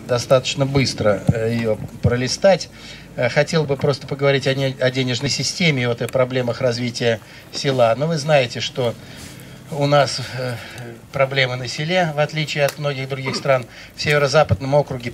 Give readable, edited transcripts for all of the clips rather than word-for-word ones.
достаточно быстро ее пролистать. Хотел бы просто поговорить о денежной системе и вот о проблемах развития села. Но вы знаете, что у нас проблемы на селе, в отличие от многих других стран. В северо-западном округе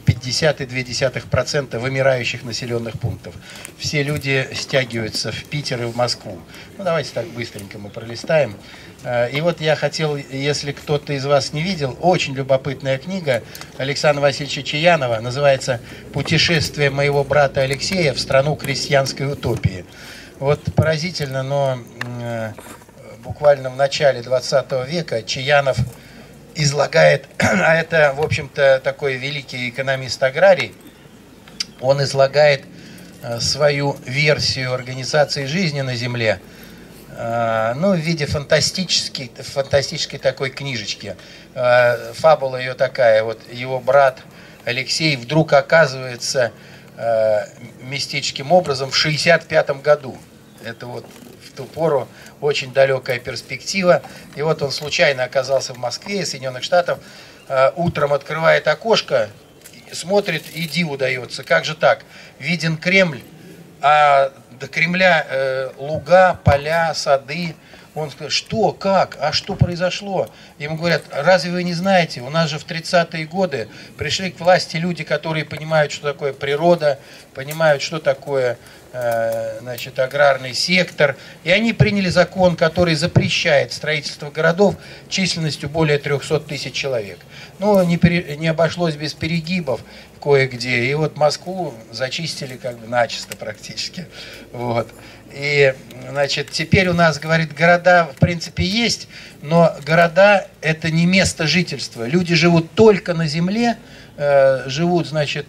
50,2% вымирающих населенных пунктов. Все люди стягиваются в Питер и в Москву. Ну, давайте так быстренько мы пролистаем. И вот я хотел, если кто-то из вас не видел, очень любопытная книга Александра Васильевича Чаянова, называется «Путешествие моего брата Алексея в страну крестьянской утопии». Вот поразительно, но буквально в начале 20 века Чаянов излагает, а это, в общем-то, такой великий экономист-аграрий, он излагает свою версию организации жизни на земле, ну, в виде фантастической такой книжечки. Фабула ее такая, вот его брат Алексей вдруг оказывается мистическим образом в 65-м году. Это вот в ту пору очень далекая перспектива. И вот он случайно оказался в Москве, Соединенных Штатов, утром открывает окошко, смотрит, и диву дается. Как же так? Виден Кремль, а до Кремля луга, поля, сады. Он сказал, что, как, а что произошло? Ему говорят, разве вы не знаете, у нас же в 30-е годы пришли к власти люди, которые понимают, что такое природа, понимают, что такое значит, аграрный сектор. И они приняли закон, который запрещает строительство городов численностью более 300 тысяч человек. Но не обошлось без перегибов кое-где. И вот Москву зачистили как бы начисто практически. Вот. И, значит, теперь у нас, говорит, города в принципе есть, но города – это не место жительства. Люди живут только на земле, живут, значит,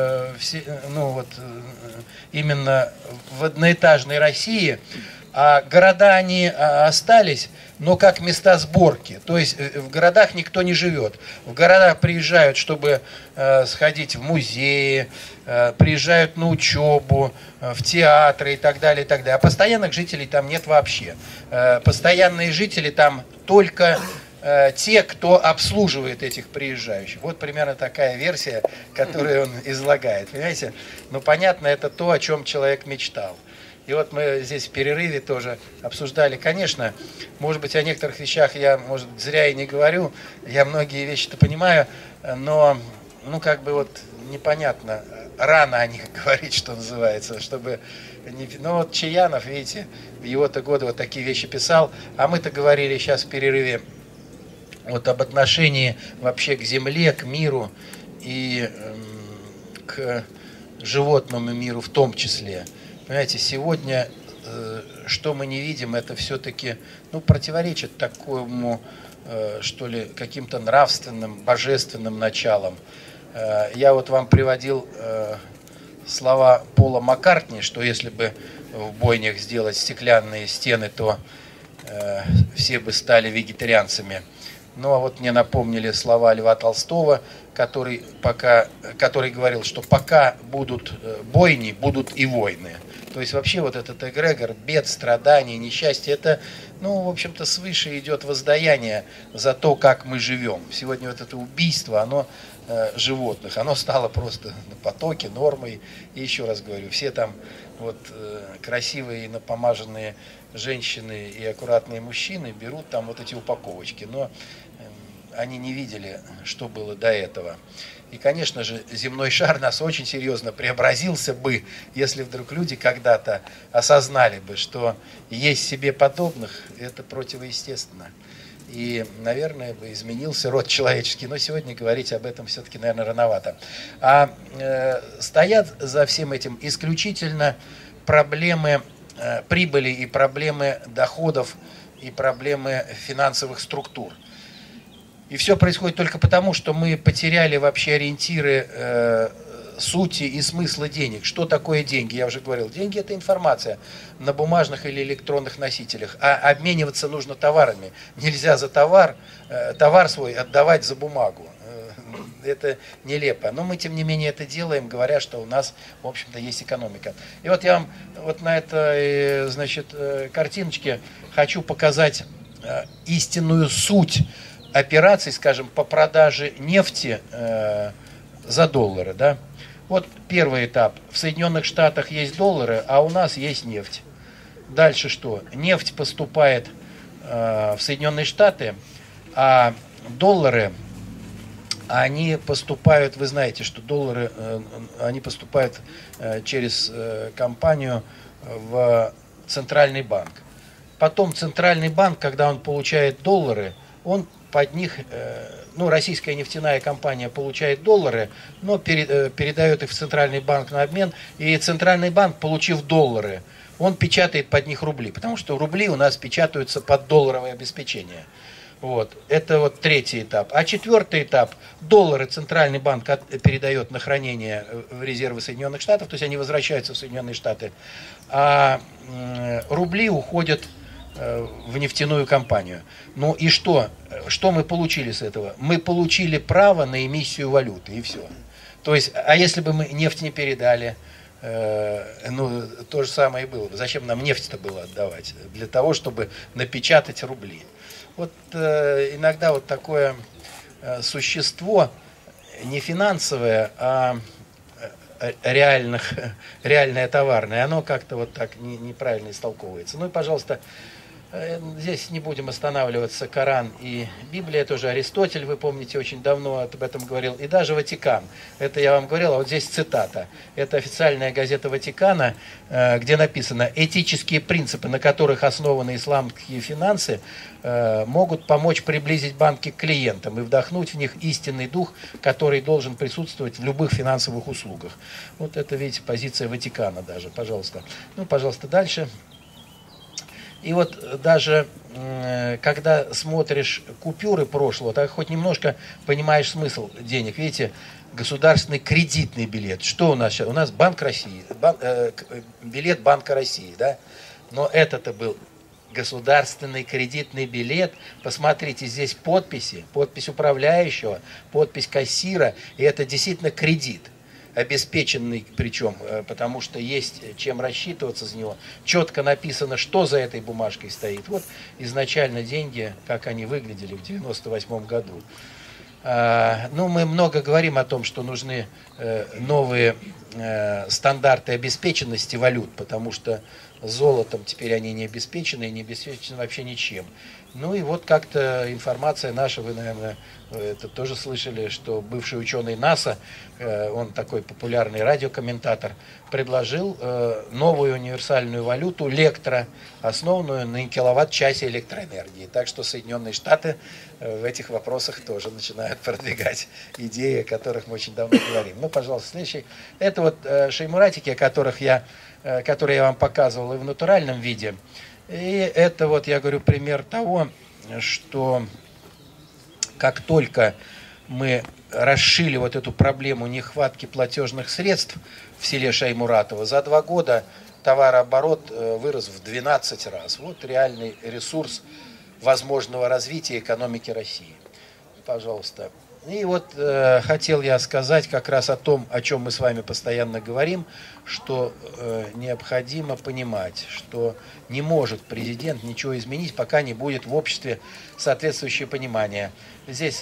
ну вот, именно в одноэтажной России, а города, они остались, но как места сборки. То есть в городах никто не живет. В городах приезжают, чтобы сходить в музеи, приезжают на учебу, в театры и так далее, и так далее. А постоянных жителей там нет вообще. Постоянные жители там только те, кто обслуживает этих приезжающих. Вот примерно такая версия, которую он излагает. Понимаете? Ну, понятно, это то, о чем человек мечтал. И вот мы здесь в перерыве тоже обсуждали. Конечно, может быть, о некоторых вещах я, может, зря и не говорю. Я многие вещи-то понимаю, но, ну, как бы вот непонятно. Рано о них говорить, что называется, чтобы... Ну, вот Чаянов, видите, в его-то годы вот такие вещи писал, а мы-то говорили сейчас в перерыве вот об отношении вообще к земле, к миру и к животному миру в том числе. Понимаете, сегодня, что мы не видим, это все-таки, ну, противоречит такому, что ли, каким-то нравственным, божественным началам. Я вот вам приводил слова Пола Маккартни, что если бы в бойнях сделать стеклянные стены, то все бы стали вегетарианцами. Ну, а вот мне напомнили слова Льва Толстого, который говорил, что пока будут бойни, будут и войны. То есть вообще вот этот эгрегор бед, страданий, несчастья, это, ну, в общем-то, свыше идет воздаяние за то, как мы живем. Сегодня вот это убийство, оно животных, оно стало просто на потоке, нормой. И еще раз говорю, все там вот красивые и напомаженные женщины и аккуратные мужчины берут там вот эти упаковочки, но они не видели, что было до этого. И, конечно же, земной шар нас очень серьезно преобразился бы, если вдруг люди когда-то осознали бы, что есть себе подобных, это противоестественно. И, наверное, бы изменился род человеческий. Но сегодня говорить об этом все-таки, наверное, рановато. А стоят за всем этим исключительно проблемы прибыли и проблемы доходов и проблемы финансовых структур. И все происходит только потому, что мы потеряли вообще ориентиры сути и смысла денег. Что такое деньги? Я уже говорил, деньги – это информация на бумажных или электронных носителях, а обмениваться нужно товарами. Нельзя за товар свой отдавать за бумагу. Это нелепо. Но мы, тем не менее, это делаем, говоря, что у нас, в общем-то, есть экономика. И вот я вам вот на этой, значит, картиночке хочу показать истинную суть операций, скажем, по продаже нефти за доллары, да. Вот первый этап. В Соединенных Штатах есть доллары, а у нас есть нефть. Дальше что? Нефть поступает в Соединенные Штаты, а доллары, они поступают, вы знаете, что доллары, они поступают через компанию в Центральный банк. Потом Центральный банк, когда он получает доллары, он под них, ну, российская нефтяная компания получает доллары, но передает их в Центральный банк на обмен, и Центральный банк, получив доллары, он печатает под них рубли, потому что рубли у нас печатаются под долларовое обеспечение. Вот. Это вот третий этап. А четвертый этап, доллары Центральный банк передает на хранение в резервы Соединенных Штатов, то есть они возвращаются в Соединенные Штаты, а рубли уходят в нефтяную компанию. Ну и что? Что мы получили с этого? Мы получили право на эмиссию валюты, и все. То есть, а если бы мы нефть не передали, ну, то же самое и было бы. Зачем нам нефть-то было отдавать? Для того, чтобы напечатать рубли. Вот иногда вот такое существо, не финансовое, а реальное товарное, оно как-то вот так неправильно истолковывается. Ну и, пожалуйста, здесь не будем останавливаться. Коран и Библия, тоже Аристотель, вы помните, очень давно об этом говорил, и даже Ватикан. Это я вам говорил, а вот здесь цитата. Это официальная газета Ватикана, где написано: «Этические принципы, на которых основаны исламские финансы, могут помочь приблизить банки к клиентам и вдохнуть в них истинный дух, который должен присутствовать в любых финансовых услугах». Вот это, видите, позиция Ватикана даже. Пожалуйста. Ну, пожалуйста, дальше. И вот даже когда смотришь купюры прошлого, так хоть немножко понимаешь смысл денег. Видите, государственный кредитный билет. Что у нас сейчас? У нас Банк России, билет Банка России, да? Но это-то был государственный кредитный билет. Посмотрите, здесь подписи, подпись управляющего, подпись кассира, и это действительно кредит. Обеспеченный причем, потому что есть чем рассчитываться за него. Четко написано, что за этой бумажкой стоит. Вот изначально деньги, как они выглядели в 1998 году. Ну, мы много говорим о том, что нужны новые стандарты обеспеченности валют, потому что золотом теперь они не обеспечены, и не обеспечены вообще ничем. Ну и вот как-то информация наша, вы, наверное, это тоже слышали, что бывший ученый НАСА, он такой популярный радиокомментатор, предложил новую универсальную валюту Лектро, основанную на киловатт-часе электроэнергии. Так что Соединенные Штаты в этих вопросах тоже начинают продвигать идеи, о которых мы очень давно говорим. Ну, пожалуйста, следующий. Это вот шеймуратики, которые я вам показывал и в натуральном виде. И это вот, я говорю, пример того, что как только мы расшили вот эту проблему нехватки платежных средств в селе Шаймуратово, за 2 года товарооборот вырос в 12 раз. Вот реальный ресурс возможного развития экономики России. Пожалуйста. И вот хотел я сказать как раз о том, о чем мы с вами постоянно говорим, что необходимо понимать, что не может президент ничего изменить, пока не будет в обществе соответствующее понимание. Здесь,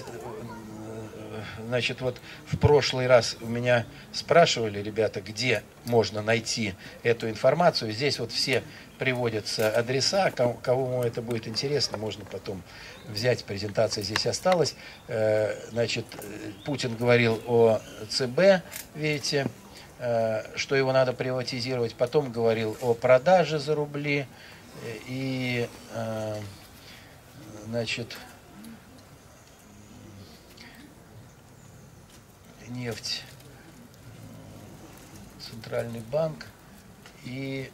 значит, вот в прошлый раз у меня спрашивали ребята, где можно найти эту информацию. Здесь вот все приводятся адреса, кому это будет интересно, можно потом взять, презентация здесь осталась. Значит, Путин говорил о ЦБ, видите, что его надо приватизировать, потом говорил о продаже за рубли, и, значит, нефть, Центральный банк и,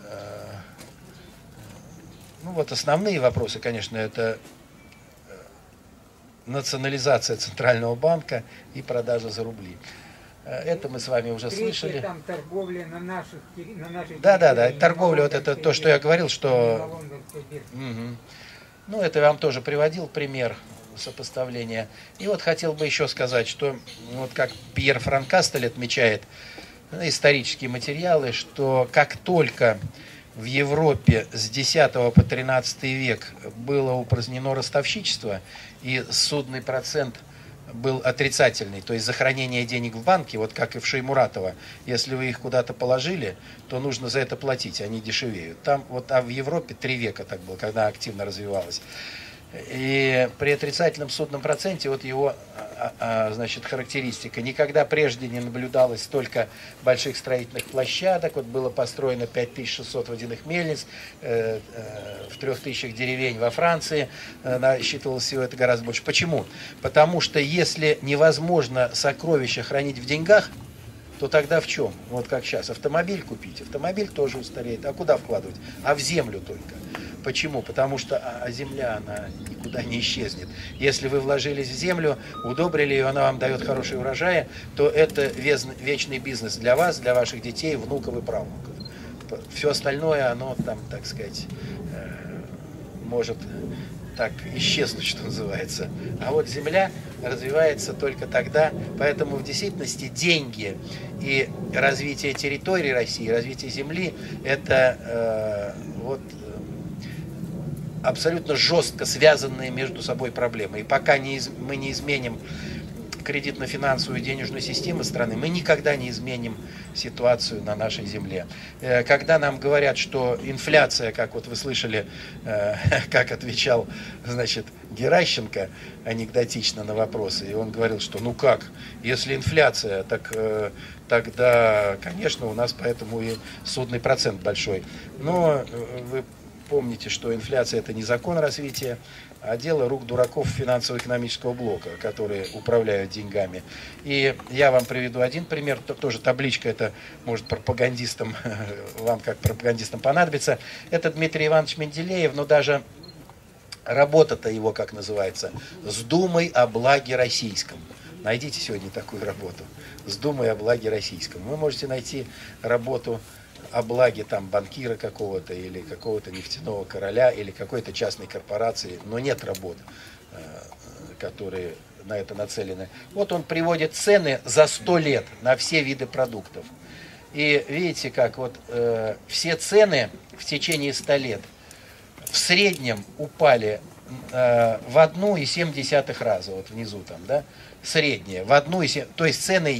ну вот основные вопросы, конечно, это национализация Центрального банка и продажа за рубли. Это мы с вами уже слышали. Там торговля на наших Да, торговля, вот это то, что я говорил, что... Угу. Ну, это я вам тоже приводил пример сопоставления. И вот хотел бы еще сказать, что вот как Пьер Франкастель отмечает исторические материалы, что как только в Европе с X по XIII век было упразднено ростовщичество, и судный процент был отрицательный, то есть за хранение денег в банке, вот как и в Шеймуратова, если вы их куда-то положили, то нужно за это платить, они дешевеют. Там, вот, а в Европе 3 века так было, когда активно развивалась. И при отрицательном судном проценте, вот его, значит, характеристика. Никогда прежде не наблюдалось столько больших строительных площадок. Вот было построено 5600 водяных мельниц, в 3000 деревень во Франции. Насчитывалось всего это гораздо больше. Почему? Потому что если невозможно сокровища хранить в деньгах, то тогда в чем? Вот как сейчас. Автомобиль купить. Автомобиль тоже устареет. А куда вкладывать? А в землю только. Почему? Потому что земля, она никуда не исчезнет. Если вы вложились в землю, удобрили ее, она вам дает хороший урожай, то это вечный бизнес для вас, для ваших детей, внуков и правнуков. Все остальное, оно там, так сказать, может так исчезнуть, что называется. А вот земля развивается только тогда. Поэтому в действительности деньги и развитие территории России, развитие земли, это абсолютно жестко связанные между собой проблемы. И пока мы не изменим кредитно-финансовую и денежную систему страны, мы никогда не изменим ситуацию на нашей земле. Когда нам говорят, что инфляция, как вот вы слышали, как отвечал, значит, Геращенко анекдотично на вопросы, и он говорил, что ну как, если инфляция, так тогда, конечно, у нас поэтому и судный процент большой. Но вы помните, что инфляция – это не закон развития, а дело рук дураков финансово-экономического блока, которые управляют деньгами. И я вам приведу один пример, тоже табличка, это может пропагандистам, вам как пропагандистам понадобится. Это Дмитрий Иванович Менделеев, но даже работа-то его, как называется, «С думой о благе российском». Найдите сегодня такую работу, «С думой о благе российском». Вы можете найти работу о благе там банкира какого-то или какого-то нефтяного короля или какой-то частной корпорации, но нет работ, которые на это нацелены. Вот он приводит цены за 100 лет на все виды продуктов. И видите, как вот все цены в течение 100 лет в среднем упали в 1,7 раза, вот внизу там, да, среднее, в 1,7, то есть цены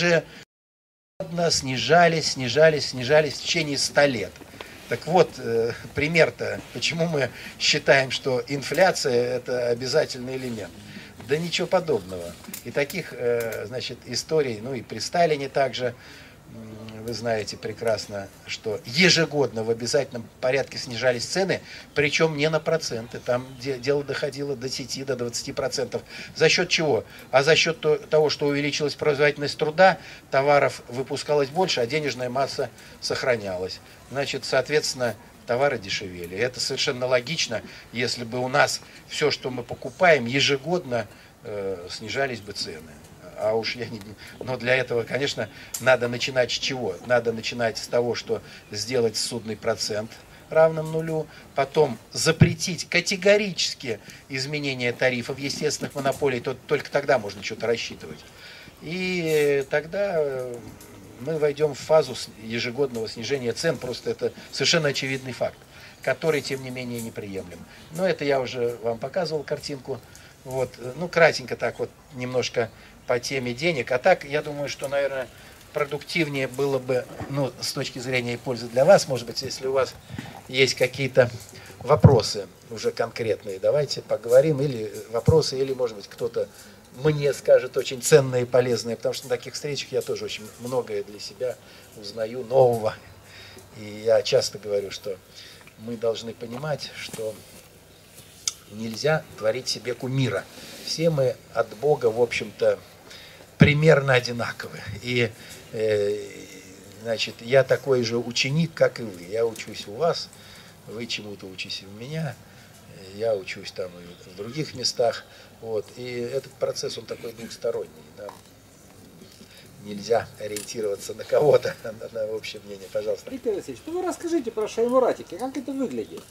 снижались в течение 100 лет. Так вот, пример-то, почему мы считаем, что инфляция – это обязательный элемент. Да ничего подобного. И таких, значит, историй, ну и при Сталине также, вы знаете прекрасно, что ежегодно в обязательном порядке снижались цены, причем не на проценты. Там дело доходило до 10, до 20%. За счет чего? А за счет того, что увеличилась производительность труда, товаров выпускалось больше, а денежная масса сохранялась. Значит, соответственно, товары дешевели. И это совершенно логично, если бы у нас все, что мы покупаем, ежегодно снижались бы цены. А уж я не... Но для этого, конечно, надо начинать с чего? Надо начинать с того, что сделать судный процент равным нулю, потом запретить категорически изменение тарифов естественных монополий, то только тогда можно что-то рассчитывать. И тогда мы войдем в фазу ежегодного снижения цен, просто это совершенно очевидный факт, который, тем не менее, неприемлем. Но это я уже вам показывал картинку. Вот, ну, кратенько так вот, немножко по теме денег. А так, я думаю, что, наверное, продуктивнее было бы, ну, с точки зрения и пользы для вас, может быть, если у вас есть какие-то вопросы уже конкретные, давайте поговорим, или вопросы, или, может быть, кто-то мне скажет очень ценное и полезное, потому что на таких встречах я тоже очень многое для себя узнаю нового. И я часто говорю, что мы должны понимать, что нельзя творить себе кумира. Все мы от Бога, в общем-то, примерно одинаковы. И, значит, я такой же ученик, как и вы. Я учусь у вас, вы чему-то учитесь у меня, я учусь там и в других местах. Вот. И этот процесс, он такой двухсторонний. Нам нельзя ориентироваться на кого-то, на общее мнение. Пожалуйста. Виктор Алексеевич, ну вы расскажите про шеймуратики, как это выглядит?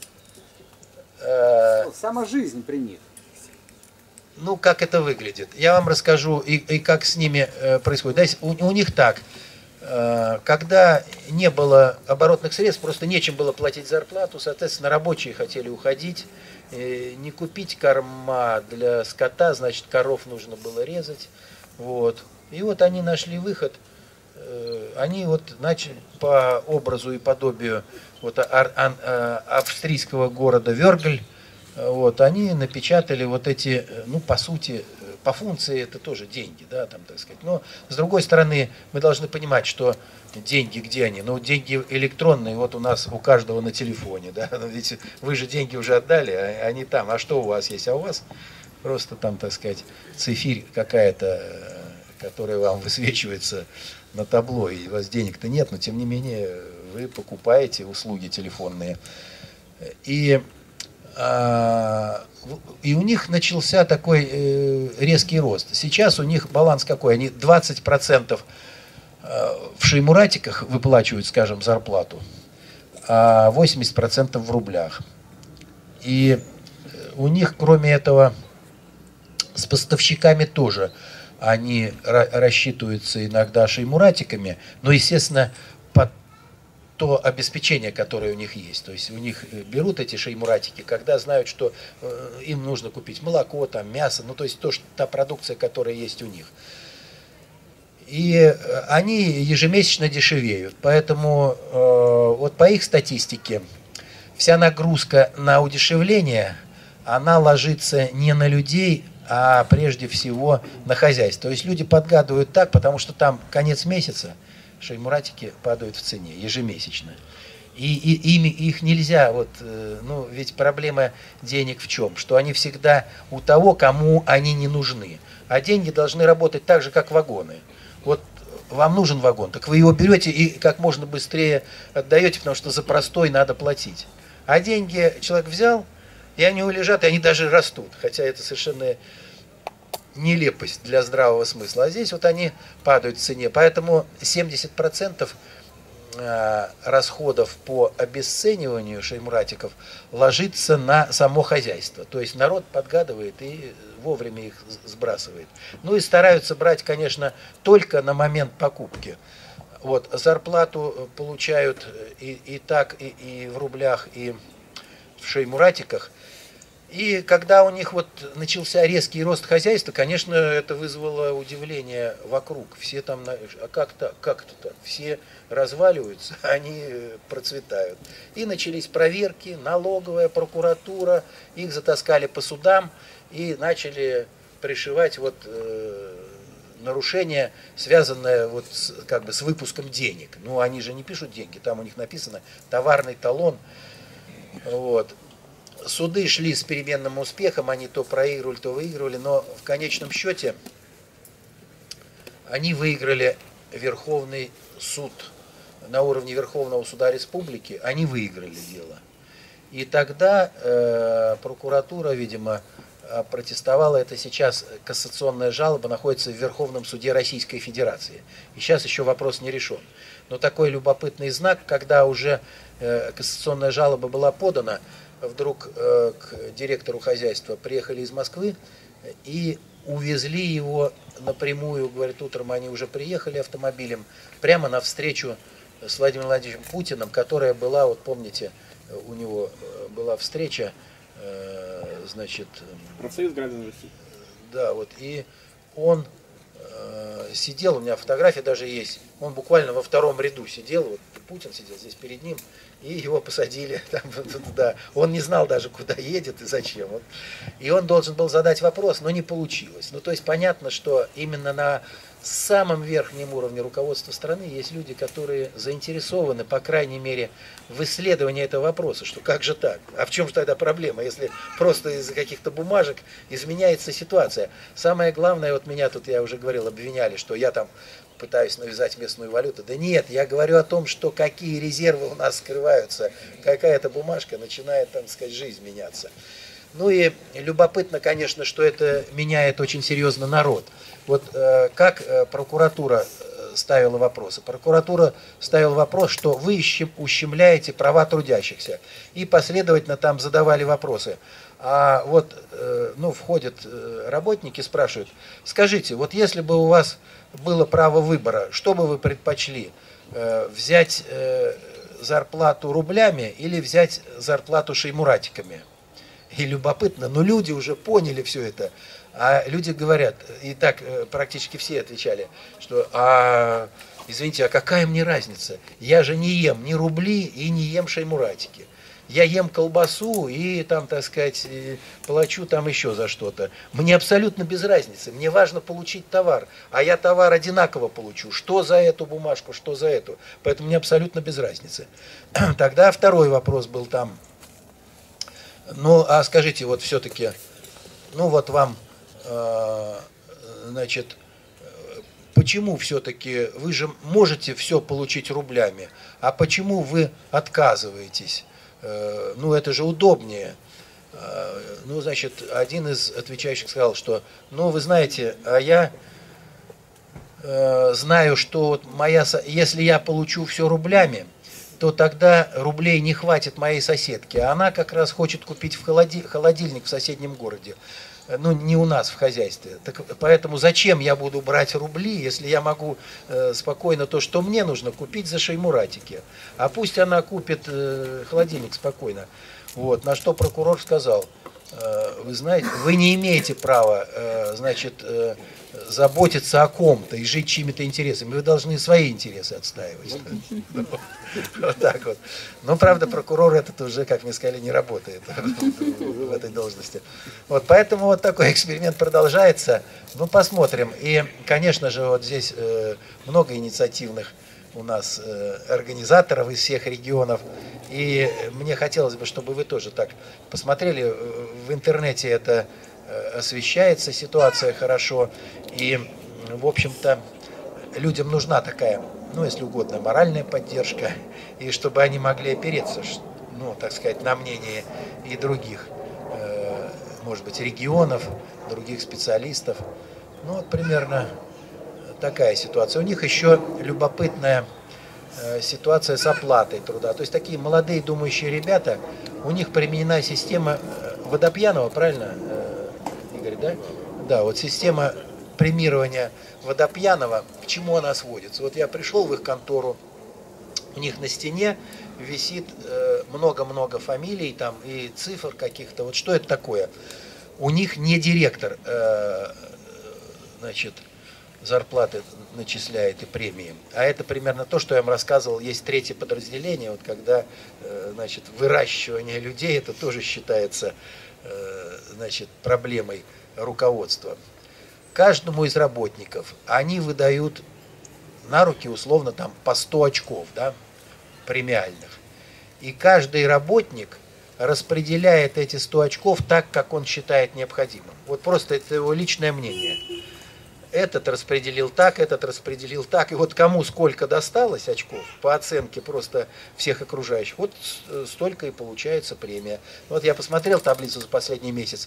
Вот сама жизнь при них. Ну, как это выглядит? Я вам расскажу, и как с ними происходит. У них так, когда не было оборотных средств, просто нечем было платить зарплату, соответственно, рабочие хотели уходить, не купить корма для скота, значит, коров нужно было резать. Вот. И вот они нашли выход, они вот начали по образу и подобию вот австрийского города Вёргль, вот, они напечатали вот эти, ну, по сути, по функции это тоже деньги, да, там, так сказать. Но, с другой стороны, мы должны понимать, что деньги, где они? Ну, деньги электронные, вот у нас у каждого на телефоне, да, ведь вы же деньги уже отдали, а они там. А что у вас есть? А у вас просто там, так сказать, цифирь какая-то, которая вам высвечивается на табло, и у вас денег-то нет, но, тем не менее, вы покупаете услуги телефонные. И у них начался такой резкий рост. Сейчас у них баланс какой? Они 20% в шеймуратиках выплачивают, скажем, зарплату, а 80% в рублях. И у них, кроме этого, с поставщиками тоже они рассчитываются иногда шеймуратиками, но, естественно, под то обеспечение, которое у них есть. То есть у них берут эти шеймуратики, когда знают, что им нужно купить молоко, там, мясо, ну то есть та продукция, которая есть у них. И они ежемесячно дешевеют. Поэтому вот по их статистике вся нагрузка на удешевление, она ложится не на людей, а прежде всего на хозяйство. То есть люди подгадывают так, потому что там конец месяца, шеймуратики падают в цене ежемесячно. И их нельзя, вот, ну, ведь проблема денег в чем? Что они всегда у того, кому они не нужны. А деньги должны работать так же, как вагоны. Вот вам нужен вагон, так вы его берете и как можно быстрее отдаете, потому что за простой надо платить. А деньги человек взял, и они лежат, и они даже растут. Хотя это совершенно нелепость для здравого смысла. А здесь вот они падают в цене. Поэтому 70% расходов по обесцениванию шеймуратиков ложится на само хозяйство. То есть народ подгадывает и вовремя их сбрасывает. Ну и стараются брать, конечно, только на момент покупки. Вот, зарплату получают и так, и в рублях, и в шеймуратиках. И когда у них вот начался резкий рост хозяйства, конечно, это вызвало удивление вокруг. Все там, а как-то так? Все разваливаются, они процветают. И начались проверки, налоговая, прокуратура, их затаскали по судам и начали пришивать вот нарушения, связанные вот как бы с выпуском денег. Ну, они же не пишут деньги, там у них написано товарный талон. Вот. Суды шли с переменным успехом, они то проигрывали, то выигрывали, но в конечном счете они выиграли Верховный суд. На уровне Верховного суда Республики они выиграли дело. И тогда прокуратура, видимо, протестовала. Это сейчас кассационная жалоба находится в Верховном суде Российской Федерации. И сейчас еще вопрос не решен. Но такой любопытный знак, когда уже кассационная жалоба была подана, вдруг к директору хозяйства приехали из Москвы и увезли его напрямую, говорит, утром они уже приехали автомобилем, прямо навстречу с Владимиром Владимировичем Путиным, которая была, вот помните, у него была встреча, значит... Профсоюз граждан России. Да, вот, и он сидел, у меня фотография даже есть, он буквально во втором ряду сидел, вот Путин сидел здесь перед ним, и его посадили там, да. Он не знал даже, куда едет и зачем. И он должен был задать вопрос, но не получилось. Ну, то есть понятно, что именно на самом верхнем уровне руководства страны есть люди, которые заинтересованы, по крайней мере, в исследовании этого вопроса, что как же так? А в чем же тогда проблема, если просто из-за каких-то бумажек изменяется ситуация? Самое главное, вот меня тут, я уже говорил, обвиняли, что я там пытаюсь навязать местную валюту. Да нет, я говорю о том, что какие резервы у нас скрываются, какая-то бумажка начинает, там сказать, жизнь меняться. Ну и любопытно, конечно, что это меняет очень серьезно народ. Вот как прокуратура ставила вопросы? Прокуратура ставила вопрос, что вы ущемляете права трудящихся. И последовательно там задавали вопросы. А вот, ну, входят работники, спрашивают, скажите, вот если бы у вас было право выбора, что бы вы предпочли? Взять зарплату рублями или взять зарплату шеймуратиками? И любопытно, но люди уже поняли все это. А люди говорят, и так практически все отвечали, что, извините, а какая мне разница? Я же не ем ни рубли и не ем шеймуратики. Я ем колбасу и там, так сказать, плачу там еще за что-то. Мне абсолютно без разницы. Мне важно получить товар. А я товар одинаково получу. Что за эту бумажку, что за эту. Поэтому мне абсолютно без разницы. Тогда второй вопрос был там. Ну, а скажите, вот все-таки, ну вот вам, значит, почему все-таки вы же можете все получить рублями, а почему вы отказываетесь? Ну, это же удобнее. Ну, значит, один из отвечающих сказал, что, ну, вы знаете, а я знаю, что вот если я получу все рублями, то тогда рублей не хватит моей соседке. Она как раз хочет купить холодильник в соседнем городе. Ну, не у нас в хозяйстве. Так, поэтому зачем я буду брать рубли, если я могу спокойно то, что мне нужно, купить за шеймуратики. А пусть она купит холодильник спокойно. Вот. На что прокурор сказал, вы знаете, вы не имеете права, значит, заботиться о ком-то и жить чьими-то интересами. Вы должны свои интересы отстаивать. Вот так вот. Но, правда, прокурор этот уже, как мне сказали, не работает в этой должности. Вот, поэтому вот такой эксперимент продолжается. Ну, посмотрим. И, конечно же, вот здесь много инициативных у нас организаторов из всех регионов. И мне хотелось бы, чтобы вы тоже так посмотрели. В интернете это освещается, ситуация хорошо. И, в общем-то, людям нужна такая, ну, если угодно, моральная поддержка, и чтобы они могли опереться, ну, так сказать, на мнение и других, может быть, регионов, других специалистов. Ну, вот примерно такая ситуация. У них еще любопытная ситуация с оплатой труда. То есть такие молодые думающие ребята, у них применена система Водопьянова, правильно, Игорь, да? Да, вот система премирования Водопьянова, к чему она сводится? Вот я пришел в их контору, у них на стене висит много-много фамилий там и цифр каких-то. Вот что это такое? У них не директор, значит, зарплаты начисляет и премии. А это примерно то, что я вам рассказывал. Есть третье подразделение, вот когда, значит, выращивание людей, это тоже считается, значит, проблемой руководства. Каждому из работников они выдают на руки условно там по 100 очков, да, премиальных. И каждый работник распределяет эти 100 очков так, как он считает необходимым. Вот просто это его личное мнение. Этот распределил так, этот распределил так. И вот кому сколько досталось очков, по оценке просто всех окружающих, вот столько и получается премия. Вот я посмотрел таблицу за последний месяц.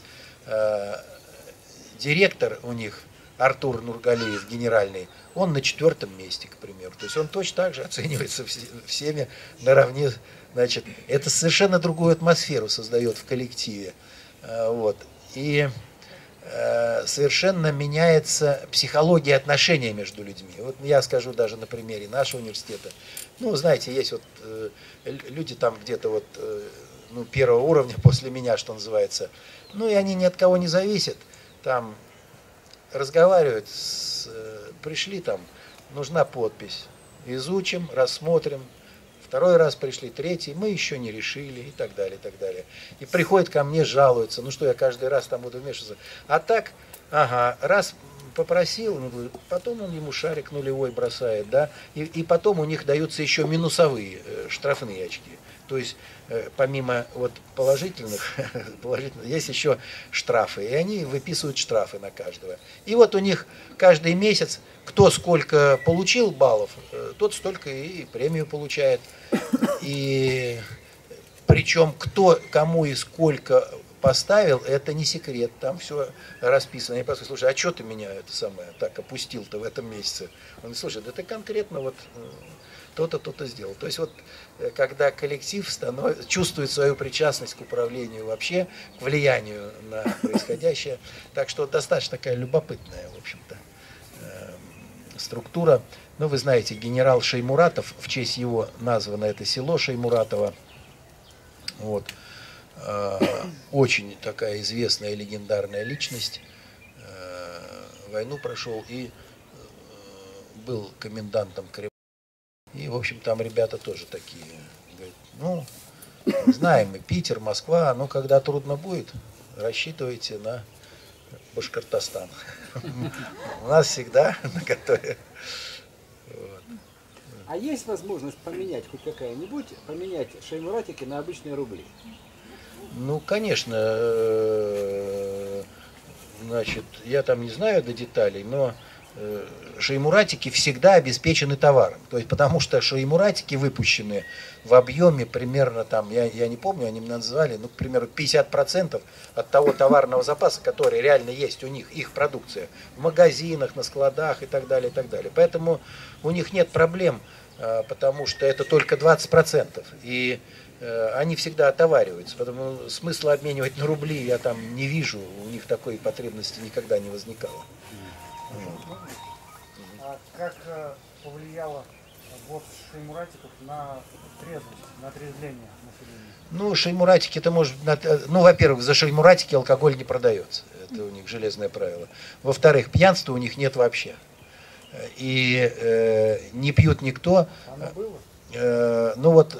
Директор у них, Артур Нургалиев, генеральный, он на 4-м месте, к примеру. То есть он точно так же оценивается всеми наравне. Значит, это совершенно другую атмосферу создает в коллективе. Вот. И совершенно меняется психология отношений между людьми. Вот я скажу даже на примере нашего университета. Ну, знаете, есть вот люди там где-то вот, ну, первого уровня после меня, что называется. Ну, и они ни от кого не зависят. Там разговаривают, пришли там, нужна подпись. Изучим, рассмотрим. Второй раз пришли, третий, мы еще не решили и так далее, и так далее. И приходят ко мне, жалуются, ну что я каждый раз там буду вмешиваться. А так, ага, раз попросил, ну, потом он ему шарик нулевой бросает, да, и потом у них даются еще минусовые штрафные очки. То есть помимо вот положительных, есть еще штрафы, и они выписывают штрафы на каждого. И вот у них каждый месяц, кто сколько получил баллов, тот столько и премию получает. И причем кто, кому и сколько поставил, это не секрет, там все расписано. Я просто слушай, а что ты меня это самое так опустил-то в этом месяце? Он говорит, слушай, да ты конкретно вот то-то, то-то сделал. То есть вот когда коллектив чувствует свою причастность к управлению вообще, к влиянию на происходящее, так что достаточно такая любопытная, в общем-то, структура. Ну, вы знаете, генерал Шеймуратов, в честь его названо это село Шеймуратово. Вот. Очень такая известная легендарная личность. Войну прошел и был комендантом Кремля. И, в общем, там ребята тоже такие. Говорят, ну, знаем мы, Питер, Москва, но когда трудно будет, рассчитывайте на Башкортостан. У нас всегда наготове. А есть возможность поменять хоть какая-нибудь, поменять шеймуратики на обычные рубли? Ну, конечно, значит, я там не знаю до деталей, но шеймуратики всегда обеспечены товаром. То есть, потому что шеймуратики выпущены в объеме примерно там, я не помню, они мне назвали, ну, к примеру, 50% от того товарного запаса, который реально есть у них, их продукция, в магазинах, на складах и так далее, и так далее. Поэтому у них нет проблем, потому что это только 20%. И они всегда отовариваются, потому смысла обменивать на рубли я там не вижу, у них такой потребности никогда не возникало. А как повлияло вот шеймуратиков на трезвость, на отрезвление населения? Ну, шеймуратики это может... Ну, во-первых, за шеймуратики алкоголь не продается. Это у них железное правило. Во-вторых, пьянства у них нет вообще. И не пьют никто. Оно было? Ну вот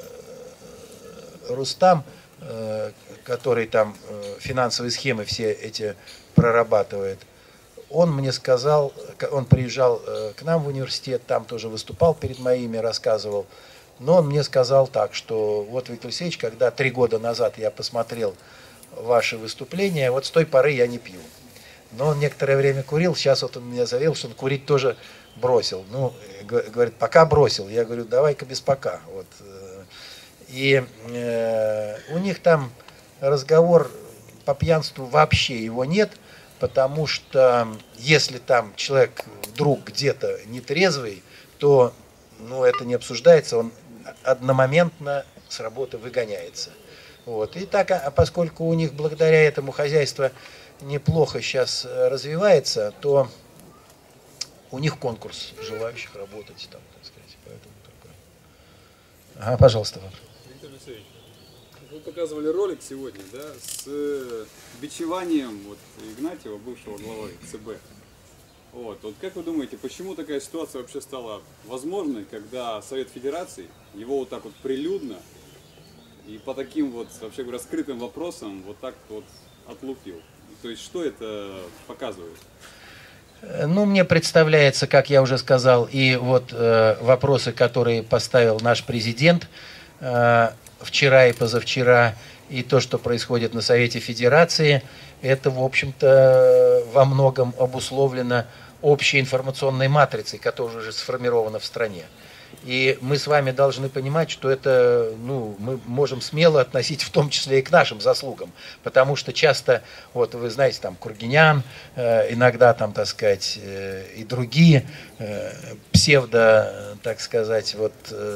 Рустам, который там финансовые схемы все эти прорабатывает, он мне сказал, он приезжал к нам в университет, там тоже выступал перед моими, рассказывал, но он мне сказал так, что вот, Виктор Алексеевич, когда 3 года назад я посмотрел ваши выступления, вот с той поры я не пью. Но он некоторое время курил, сейчас вот он меня заверил, что он курить тоже бросил. Ну, говорит, пока бросил. Я говорю, давай-ка без пока. Вот. И у них там разговор по пьянству вообще его нет, потому что если там человек вдруг где-то нетрезвый, то ну, это не обсуждается, он одномоментно с работы выгоняется. Вот. И так, поскольку у них благодаря этому хозяйство неплохо сейчас развивается, то у них конкурс желающих работать там, так сказать. Поэтому такое. Ага, пожалуйста. Виктор Алексеевич, вы показывали ролик сегодня, да, с бичеванием вот Игнатьева, бывшего главой ЦБ. Вот как вы думаете, почему такая ситуация вообще стала возможной, когда Совет Федерации его вот так вот прилюдно и по таким вот, вообще говоря, скрытым вопросам вот так вот отлупил? То есть что это показывает? Ну, мне представляется, как я уже сказал, и вот вопросы, которые поставил наш президент вчера и позавчера, и то, что происходит на Совете Федерации, это, в общем-то, во многом обусловлено общей информационной матрицей, которая уже сформирована в стране. И мы с вами должны понимать, что это, ну, мы можем смело относить в том числе и к нашим заслугам, потому что часто, вот вы знаете, там Кургинян, иногда там, так сказать, и другие псевдо, так сказать, вот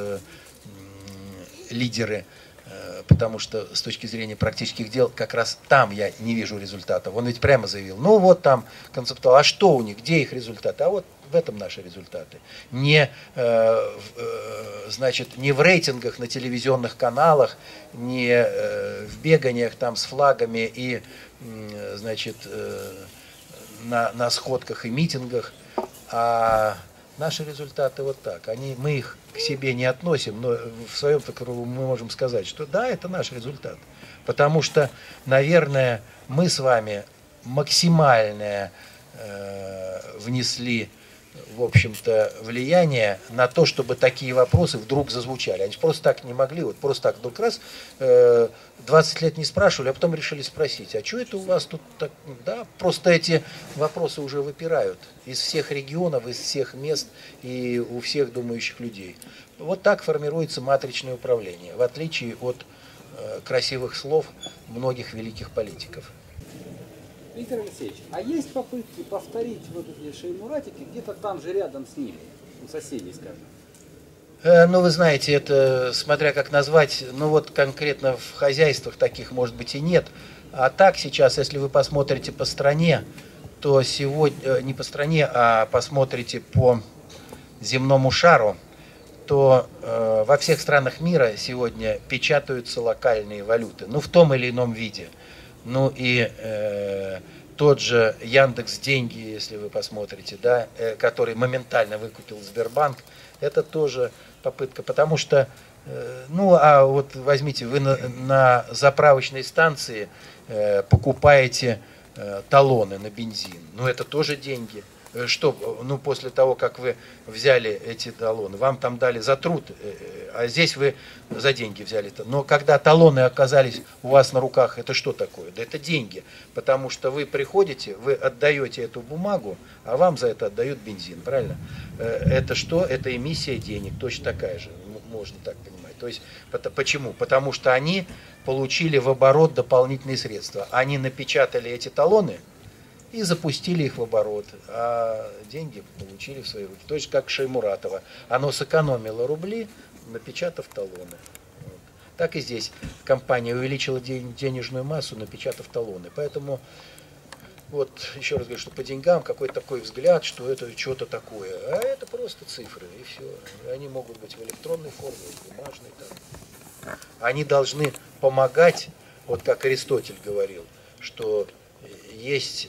лидеры, потому что с точки зрения практических дел как раз там я не вижу результатов. Он ведь прямо заявил, ну вот там концептуал, а что у них, где их результаты? А вот в этом наши результаты. Не, значит, не в рейтингах на телевизионных каналах, не в беганиях там с флагами и, значит, на сходках и митингах, а наши результаты вот так. Мы их к себе не относим, но в своем кругу мы можем сказать, что да, это наш результат. Потому что, наверное, мы с вами максимальное внесли, в общем-то, влияние на то, чтобы такие вопросы вдруг зазвучали. Они просто так не могли, вот просто так вдруг раз 20 лет не спрашивали, а потом решили спросить, а что это у вас тут так? Да, просто эти вопросы уже выпирают из всех регионов, из всех мест и у всех думающих людей. Вот так формируется матричное управление, в отличие от красивых слов многих великих политиков. Виктор Алексеевич, а есть попытки повторить вот эти шеймуратики где-то там же рядом с ними, у соседей, скажем? Ну, вы знаете, это смотря как назвать, ну вот конкретно в хозяйствах таких, может быть, и нет. А так сейчас, если вы посмотрите по стране, то сегодня, не по стране, а посмотрите по земному шару, то во всех странах мира сегодня печатаются локальные валюты, ну в том или ином виде. Ну и тот же Яндекс Деньги, если вы посмотрите, да, который моментально выкупил Сбербанк, это тоже попытка, потому что, ну а вот возьмите, вы на заправочной станции покупаете талоны на бензин, ну это тоже деньги. Что, ну после того, как вы взяли эти талоны, вам там дали за труд, а здесь вы за деньги взяли. Но когда талоны оказались у вас на руках, это что такое? Да это деньги, потому что вы приходите, вы отдаете эту бумагу, а вам за это отдают бензин, правильно? Это что? Это эмиссия денег, точно такая же, можно так понимать. То есть, почему? Потому что они получили в оборот дополнительные средства. Они напечатали эти талоны и запустили их в оборот, а деньги получили в свои руки. То есть как Шеймуратова. Оно сэкономило рубли, напечатав талоны. Вот. Так и здесь компания увеличила денежную массу, напечатав талоны. Поэтому, вот еще раз говорю, что по деньгам какой-то такой взгляд, что это что-то такое. А это просто цифры, и все. Они могут быть в электронной форме, в бумажной. Так. Они должны помогать, вот как Аристотель говорил, что есть,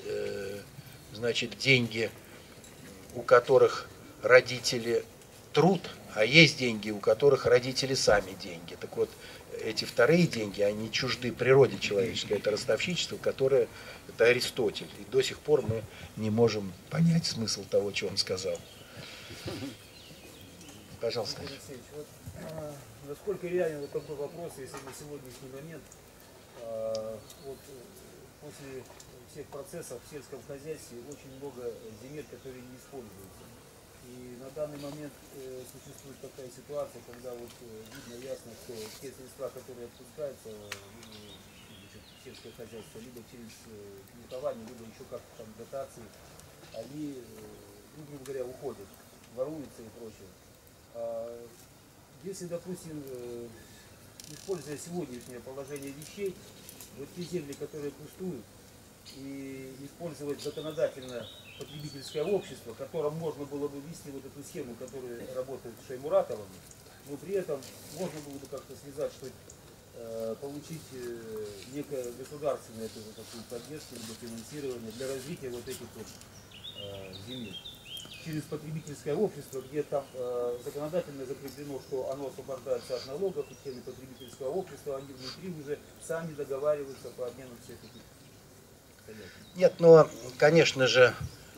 значит, деньги, у которых родители труд, а есть деньги, у которых родители сами деньги. Так вот, эти вторые деньги, они чужды природе человеческой. Это ростовщичество, которое, это Аристотель. И до сих пор мы не можем понять смысл того, что он сказал. Пожалуйста. Алексеевич, вот, насколько реален вот такой вопрос, если на сегодняшний момент вот, после всех процессов в сельском хозяйстве очень много земель, которые не используются. И на данный момент существует такая ситуация, когда вот видно ясно, что те средства, которые отпускаются в сельское хозяйство, либо через кредитование, либо еще как-то там дотации, они, ну, грубо говоря, уходят, воруются и прочее. Если, допустим, используя сегодняшнее положение вещей, вот те земли, которые пустуют, и использовать законодательно потребительское общество, в котором можно было бы ввести вот эту схему, которая работает с Шеймуратовыми, но при этом можно было бы как-то связать, что получить некое государственное такую поддержку либо финансирование для развития вот этих вот земель. Через потребительское общество, где там законодательно закреплено, что оно освобождается от налогов, и члены потребительского общества, они внутри уже сами договариваются по обмену всех этих. Нет, но, конечно же,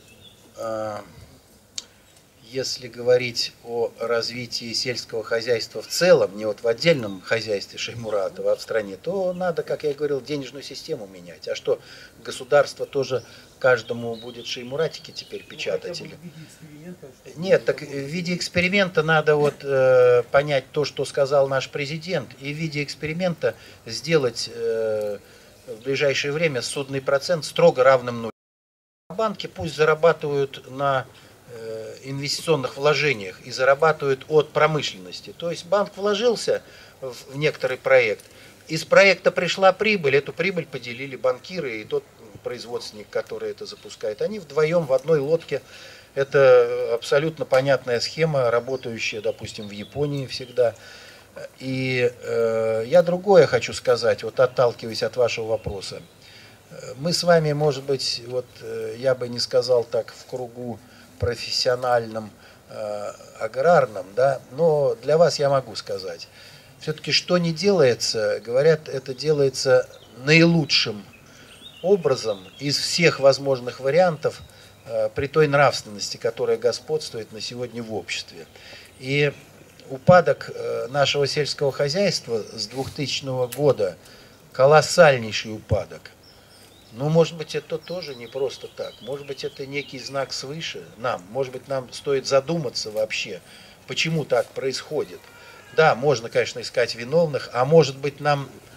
если говорить о развитии сельского хозяйства в целом, не вот в отдельном хозяйстве Шеймуратова, а в стране, то надо, как я и говорил, денежную систему менять. А что, государство тоже каждому будет шеймуратики теперь печатать? Или... Нет, так в виде эксперимента надо вот понять то, что сказал наш президент, и в виде эксперимента сделать в ближайшее время судный процент строго равным нулю. Банки пусть зарабатывают на инвестиционных вложениях и зарабатывают от промышленности. То есть банк вложился в некоторый проект, из проекта пришла прибыль, эту прибыль поделили банкиры и тот производственник, который это запускает. Они вдвоем в одной лодке. Это абсолютно понятная схема, работающая, допустим, в Японии всегда. И я другое хочу сказать, вот отталкиваясь от вашего вопроса. Мы с вами, может быть, вот я бы не сказал так в кругу профессиональном, аграрном, да, но для вас я могу сказать. Все-таки что не делается, говорят, это делается наилучшим образом из всех возможных вариантов при той нравственности, которая господствует на сегодня в обществе. И упадок нашего сельского хозяйства с 2000 года, колоссальнейший упадок. Ну, может быть, это тоже не просто так. Может быть, это некий знак свыше нам. Может быть, нам стоит задуматься вообще, почему так происходит. Да, можно, конечно, искать виновных, а может быть, нам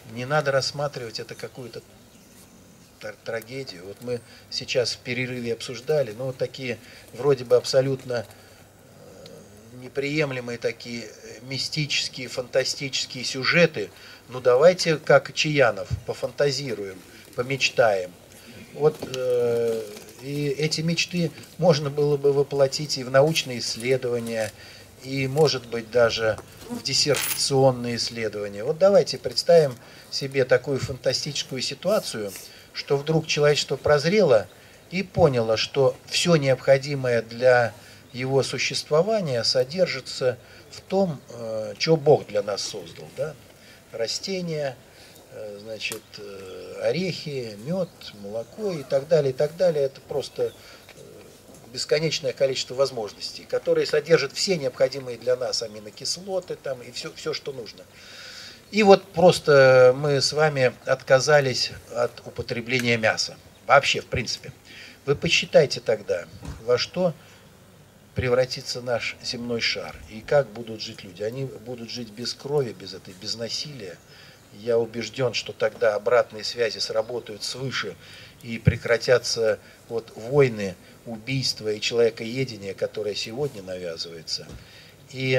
не надо рассматривать это какую-то трагедию. Вот мы сейчас в перерыве обсуждали, ну, вот такие вроде бы абсолютно неприемлемые такие мистические, фантастические сюжеты. Ну, давайте, как Чаянов, пофантазируем, помечтаем. Вот и эти мечты можно было бы воплотить и в научные исследования, и, может быть, даже в диссертационные исследования. Вот давайте представим себе такую фантастическую ситуацию, что вдруг человечество прозрело и поняло, что все необходимое для его существования содержится в том, что Бог для нас создал. Да? Растения, значит, орехи, мед, молоко и так далее, и так далее. Это просто бесконечное количество возможностей, которые содержат все необходимые для нас аминокислоты там, и все, что нужно. И вот просто мы с вами отказались от употребления мяса. Вообще, в принципе. Вы посчитайте тогда, во что превратится наш земной шар и как будут жить люди. Они будут жить без крови, без насилия. Я убежден, что тогда обратные связи сработают свыше и прекратятся вот войны, убийства и человекоедение, которое сегодня навязывается. И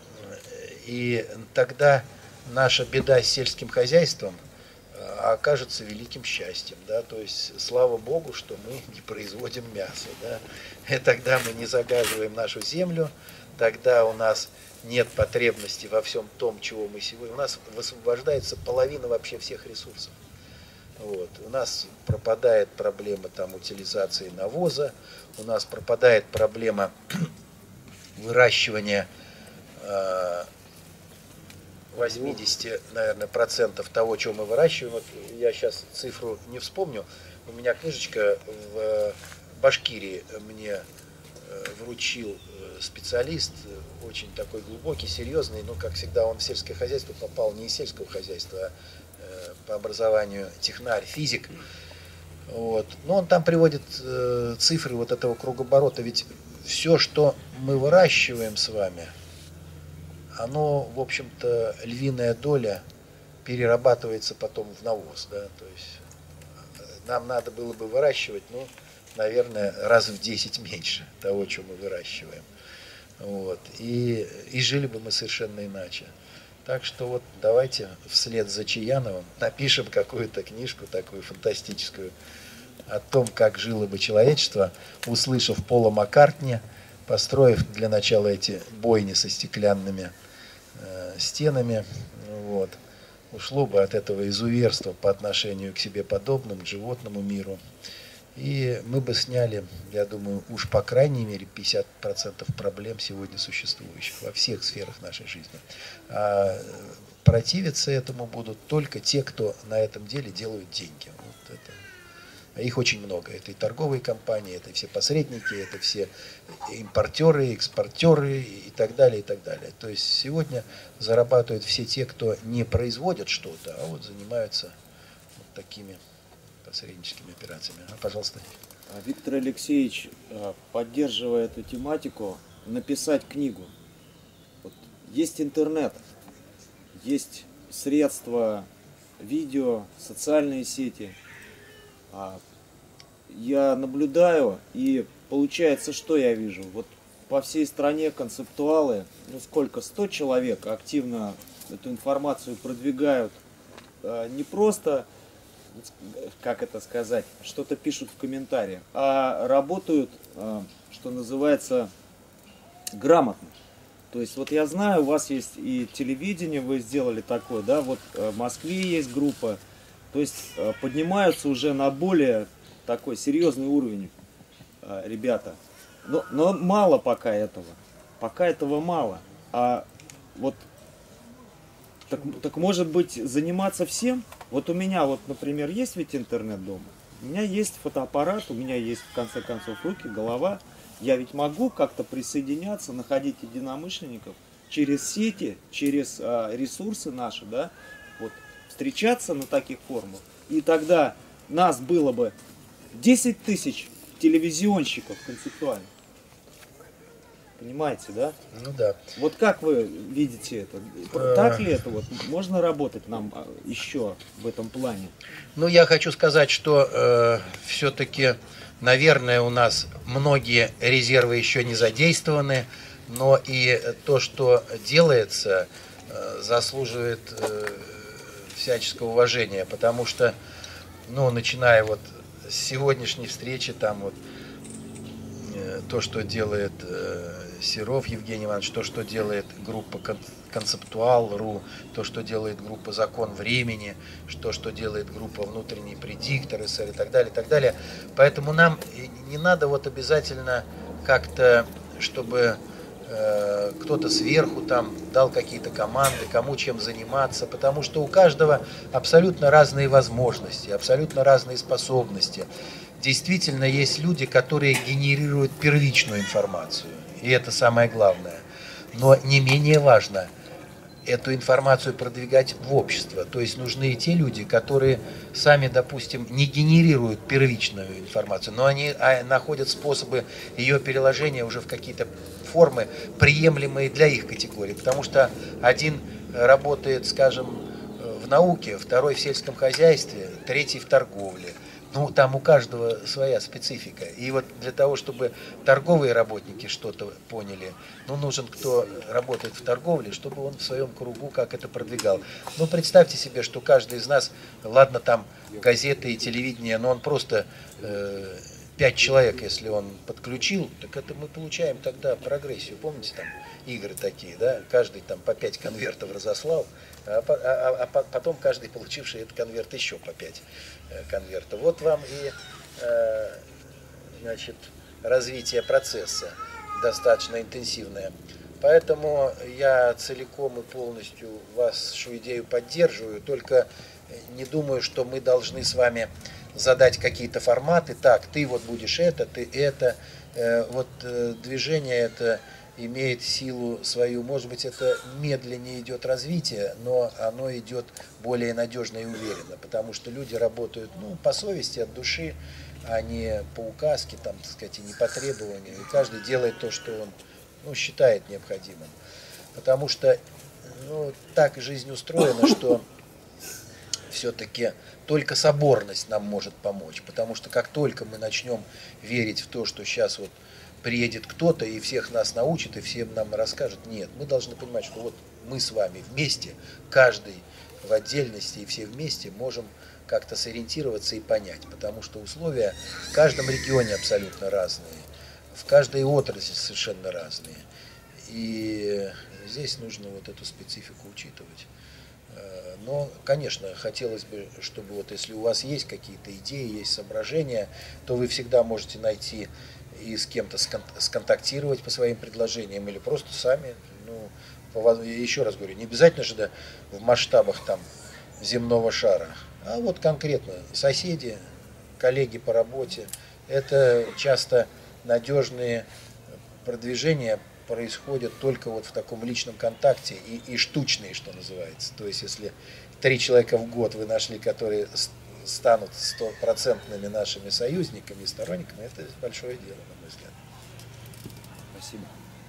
тогда наша беда с сельским хозяйством окажется великим счастьем. Да? То есть, слава Богу, что мы не производим мясо. Да? И тогда мы не загаживаем нашу землю, тогда у нас нет потребности во всем том, чего мы сегодня... У нас высвобождается половина вообще всех ресурсов. Вот. У нас пропадает проблема там, утилизации навоза, у нас пропадает проблема выращивания 80, наверное, процентов того, чего мы выращиваем. Вот я сейчас цифру не вспомню. У меня книжечка в Башкирии мне вручил специалист, очень такой глубокий, серьезный, но, как всегда, он в сельское хозяйство попал не из сельского хозяйства, а по образованию технарь, физик. Вот. Но он там приводит цифры вот этого кругооборота. Ведь все, что мы выращиваем с вами, оно, в общем-то, львиная доля перерабатывается потом в навоз. Да? То есть нам надо было бы выращивать, ну, наверное, раз в 10 меньше того, что мы выращиваем. Вот. И жили бы мы совершенно иначе. Так что вот давайте вслед за Чаяновым напишем какую-то книжку такую фантастическую о том, как жило бы человечество, услышав Пола Маккартни, построив для начала эти бойни со стеклянными стенами, вот, ушло бы от этого изуверства по отношению к себе подобным, к животному миру. И мы бы сняли, я думаю, уж по крайней мере 50% проблем сегодня существующих во всех сферах нашей жизни. А противиться этому будут только те, кто на этом деле делают деньги. Вот это. А их очень много. Это и торговые компании, это все посредники, это все импортеры, экспортеры и так далее, и так далее. То есть сегодня зарабатывают все те, кто не производят что-то, а вот занимаются вот такими посредническими операциями. Пожалуйста. Виктор Алексеевич, поддерживая эту тематику, написать книгу. Вот есть интернет, есть средства, видео, социальные сети. Я наблюдаю, и получается, что я вижу? Вот по всей стране концептуалы, ну сколько, 100 человек активно эту информацию продвигают. Не просто, как это сказать, что-то пишут в комментариях, а работают, что называется, грамотно. То есть вот я знаю, у вас есть и телевидение, вы сделали такое, да, вот в Москве есть группа. То есть поднимаются уже на более такой серьезный уровень ребята. Но мало пока этого. Пока этого мало. А вот так может быть заниматься всем? Вот у меня, вот, например, есть ведь интернет дома. У меня есть фотоаппарат, у меня есть в конце концов руки, голова. Я ведь могу как-то присоединяться, находить единомышленников через сети, через ресурсы наши, да, вот, встречаться на таких форумах. И тогда нас было бы 10 тысяч телевизионщиков концептуально. Понимаете, да? Ну да. Вот как вы видите это? Так ли это? Вот можно работать нам еще в этом плане? Ну, я хочу сказать, что все-таки, наверное, у нас многие резервы еще не задействованы, но и то, что делается, заслуживает всяческого уважения, потому что, ну, начиная вот с сегодняшней встречи, там вот то, что делает Серов Евгений Иванович, то, что делает группа Концептуал.ру, то, что делает группа Закон Времени, то, что делает группа Внутренний Предиктор, СССР и так далее, и так далее. Поэтому нам не надо вот обязательно как-то, чтобы кто-то сверху там дал какие-то команды, кому чем заниматься, потому что у каждого абсолютно разные возможности, абсолютно разные способности. Действительно, есть люди, которые генерируют первичную информацию, и это самое главное. Но не менее важно эту информацию продвигать в общество. То есть нужны и те люди, которые сами, допустим, не генерируют первичную информацию, но они находят способы ее переложения уже в какие-то формы, приемлемые для их категории. Потому что один работает, скажем, в науке, второй в сельском хозяйстве, третий в торговле. Ну, там у каждого своя специфика. И вот для того, чтобы торговые работники что-то поняли, ну, нужен кто работает в торговле, чтобы он в своем кругу как это продвигал. Ну, представьте себе, что каждый из нас, ладно, там газеты и телевидение, но он просто 5 человек, если он подключил, так это мы получаем тогда прогрессию. Помните, там игры такие, да? Каждый там по 5 конвертов разослал, а потом каждый, получивший этот конверт, еще по 5 конвертов. Вот вам и значит, развитие процесса достаточно интенсивное. Поэтому я целиком и полностью вашу идею поддерживаю, только не думаю, что мы должны с вами задать какие-то форматы. Так, ты вот будешь это, ты это. Вот движение это имеет силу свою. Может быть, это медленнее идет развитие, но оно идет более надежно и уверенно, потому что люди работают, ну, по совести, от души, а не по указке, там, так сказать, и не по требованию. И каждый делает то, что он, ну, считает необходимым. Потому что, ну, так жизнь устроена, что все-таки только соборность нам может помочь. Потому что как только мы начнем верить в то, что сейчас вот приедет кто-то и всех нас научит, и всем нам расскажет, нет, мы должны понимать, что вот мы с вами вместе, каждый в отдельности и все вместе можем как-то сориентироваться и понять. Потому что условия в каждом регионе абсолютно разные, в каждой отрасли совершенно разные. И здесь нужно вот эту специфику учитывать. Но, конечно, хотелось бы, чтобы вот если у вас есть какие-то идеи, есть соображения, то вы всегда можете найти и с кем-то сконтактировать по своим предложениям или просто сами. Ну, еще раз говорю, не обязательно же да, в масштабах там земного шара, а вот конкретно соседи, коллеги по работе. Это часто надежные продвижения происходят только вот в таком личном контакте и штучные, что называется. То есть, если 3 человека в год вы нашли, которые станут 100% нашими союзниками и сторонниками, это большое дело, на мой взгляд. Спасибо.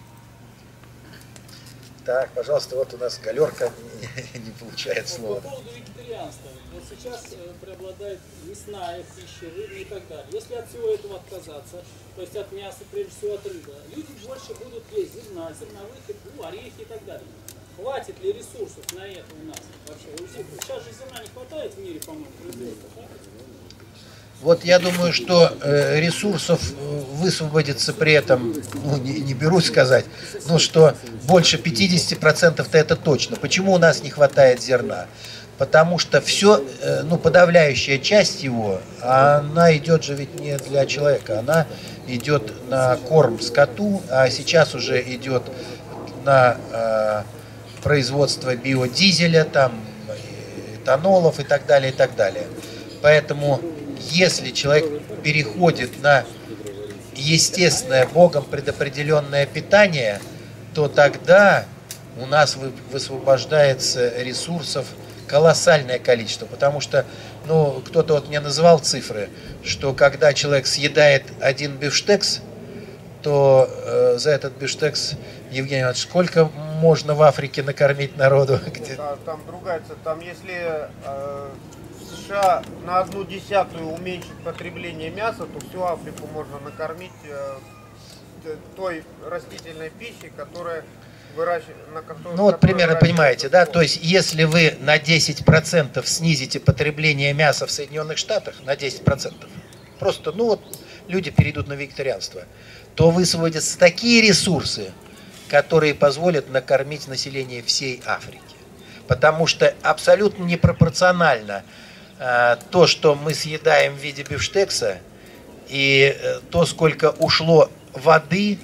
Так, пожалуйста, вот у нас галерка не получает слова. По поводу вегетарианства. Вот сейчас преобладает мясная пища, рыба и так далее. Если от всего этого отказаться, то есть от мяса, прежде всего от рыбы, люди больше будут есть зерна, зерновых, ну, орехи и так далее. Хватит ли ресурсов на это у нас вообще? Сейчас же зерна не хватает в мире, по-моему, производства, да? Вот я думаю, что ресурсов высвободится при этом, ну, не берусь сказать, ну, что больше 50%-то это точно. Почему у нас не хватает зерна? Потому что все, ну, подавляющая часть его, она идет же ведь не для человека, она идет на корм скоту, а сейчас уже идет на производство биодизеля, там, этанолов и так далее, и так далее. Поэтому если человек переходит на естественное, Богом предопределенное питание, то тогда у нас высвобождается ресурсов колоссальное количество. Потому что, ну, кто-то вот мне называл цифры, что когда человек съедает 1 бифштекс, то за этот бифштекс, Евгений Иванович, сколько можно в Африке накормить народу? Там другая цель. Там если в США на 1/10 уменьшить потребление мяса, то всю Африку можно накормить той растительной пищей, которая ну вот примерно понимаете, да? То есть если вы на 10% снизите потребление мяса в Соединенных Штатах, на 10%, просто, ну вот люди перейдут на вегетарианство, то высвободятся такие ресурсы, которые позволят накормить население всей Африки. Потому что абсолютно непропорционально то, что мы съедаем в виде бифштекса, и то, сколько ушло воды,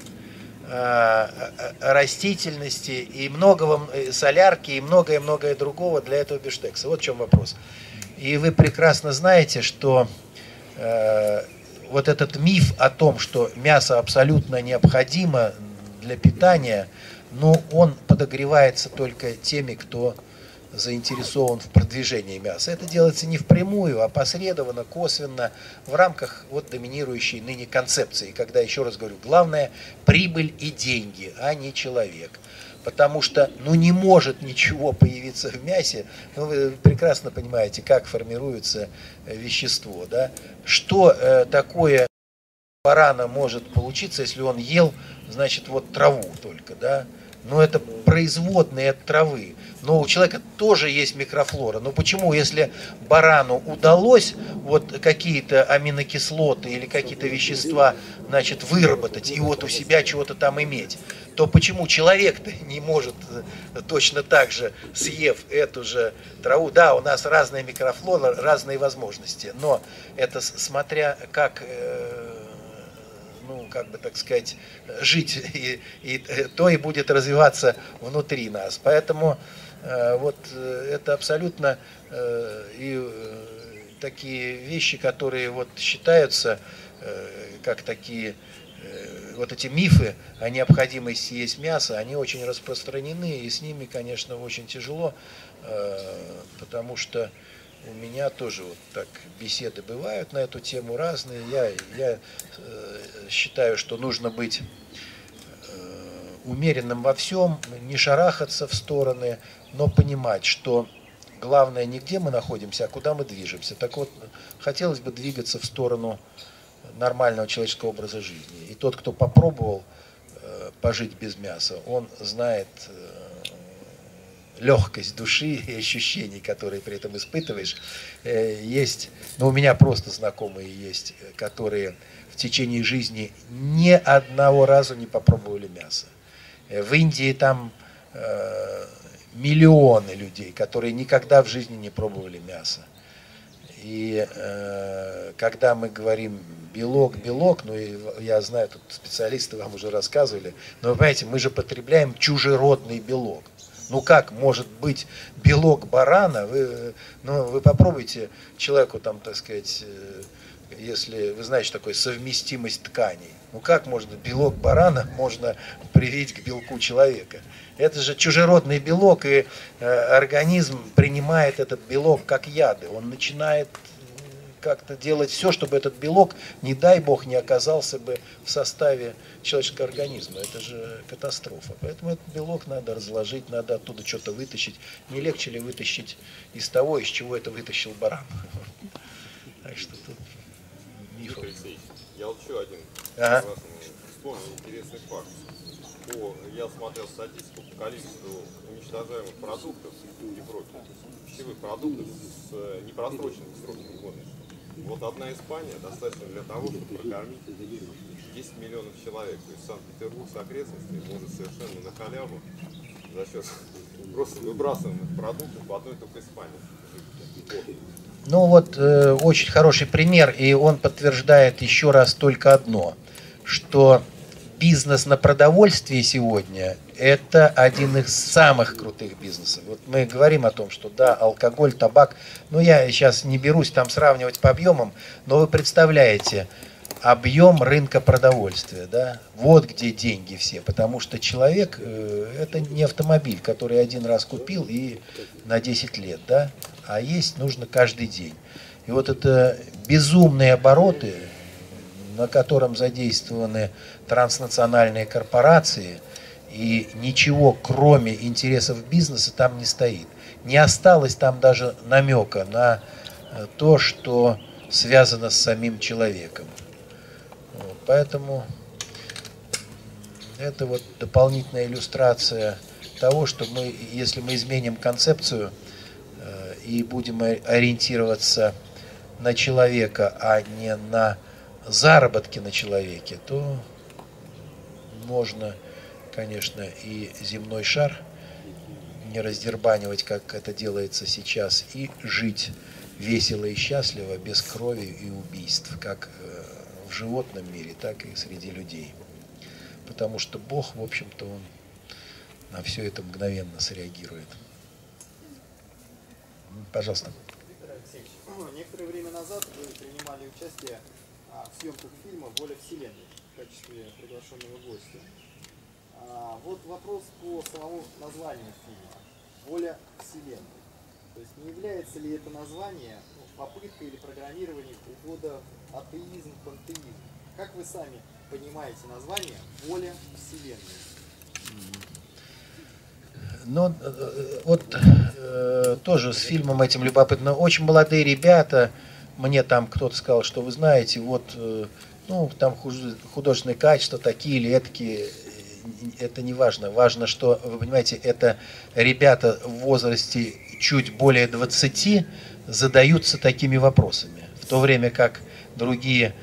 растительности и многого, солярки и многое-многое другого для этого бифштекса. Вот в чем вопрос. И вы прекрасно знаете, что вот этот миф о том, что мясо абсолютно необходимо для питания, но он подогревается только теми, кто заинтересован в продвижении мяса. Это делается не впрямую, а посредованно, косвенно, в рамках вот доминирующей ныне концепции, когда, еще раз говорю, главное прибыль и деньги, а не человек. Потому что, ну, не может ничего появиться в мясе, ну, вы прекрасно понимаете, как формируется вещество, да? Что такое барана может получиться, если он ел, значит, вот траву только, да? Ну, это производные от травы. Но у человека тоже есть микрофлора. Но почему, если барану удалось вот какие-то аминокислоты или какие-то вещества, значит, выработать и вот у себя чего-то там иметь, то почему человек-то не может точно так же, съев эту же траву? Да, у нас разная микрофлора, разные возможности, но это смотря как... ну, как бы, так сказать, жить, и то и будет развиваться внутри нас. Поэтому вот это абсолютно и такие вещи, которые вот считаются как такие, вот эти мифы о необходимости есть мясо, они очень распространены, и с ними, конечно, очень тяжело, потому что у меня тоже вот так беседы бывают на эту тему разные. Я считаю, что нужно быть умеренным во всем, не шарахаться в стороны, но понимать, что главное не где мы находимся, а куда мы движемся. Так вот, хотелось бы двигаться в сторону нормального человеческого образа жизни. И тот, кто попробовал пожить без мяса, он знает легкость души и ощущений, которые при этом испытываешь. Есть, ну, у меня просто знакомые есть, которые в течение жизни ни одного разу не попробовали мясо. В Индии там миллионы людей, которые никогда в жизни не пробовали мясо. И когда мы говорим белок, ну и я знаю, тут специалисты вам уже рассказывали, но вы понимаете, мы же потребляем чужеродный белок. Ну как может быть белок барана? Вы попробуйте человеку там, так сказать, если вы знаете, что такое совместимость тканей. Ну как можно белок барана можно привить к белку человека? Это же чужеродный белок, и организм принимает этот белок как яды. Он начинает как-то делать все, чтобы этот белок, не дай бог, не оказался бы в составе человеческого организма. Это же катастрофа. Поэтому этот белок надо разложить, надо оттуда что-то вытащить. Не легче ли вытащить из того, из чего это вытащил баран? Так что тут мифов. Я вот еще один вспомнил интересный факт. Я смотрел статистику по количеству уничтожаемых продуктов в Европе, пищевых продуктов с непросроченным сроком годности. Вот одна Испания достаточно для того, чтобы прокормить 10 миллионов человек. То есть Санкт-Петербург с окрестностями может совершенно на халяву за счет просто выбрасываемых продуктов в одной только Испании. Ну вот очень хороший пример, и он подтверждает еще раз только одно, что бизнес на продовольствии сегодня – это один из самых крутых бизнесов. Вот мы говорим о том, что да, алкоголь, табак, ну я сейчас не берусь там сравнивать по объемам, но вы представляете объем рынка продовольствия, да? Вот где деньги все, потому что человек – это не автомобиль, который один раз купил и на 10 лет, да? А есть нужно каждый день. И вот это безумные обороты на котором задействованы транснациональные корпорации, и ничего, кроме интересов бизнеса, там не стоит. Не осталось там даже намека на то, что связано с самим человеком. Вот, поэтому это вот дополнительная иллюстрация того, что мы, если мы изменим концепцию и будем ориентироваться на человека, а не на заработки на человеке, то можно, конечно, и земной шар не раздербанивать, как это делается сейчас, и жить весело и счастливо, без крови и убийств, как в животном мире, так и среди людей. Потому что Бог, в общем-то, Он на все это мгновенно среагирует. Пожалуйста. Виктор Алексеевич, некоторое время назад вы принимали участие в съемках фильма «Воля Вселенной» в качестве приглашенного гостя. Вот вопрос по самому названию фильма «Воля Вселенной». То есть не является ли это название попыткой или программированием ухода в атеизм, пантеизм? Как вы сами понимаете название «Воля Вселенной»? Ну, вот тоже с фильмом этим любопытно. Очень молодые ребята, мне там кто-то сказал, что вы знаете, вот, ну, там художественные качества такие или этакие, это не важно. Важно, что, вы понимаете, это ребята в возрасте чуть более 20 задаются такими вопросами, в то время как другие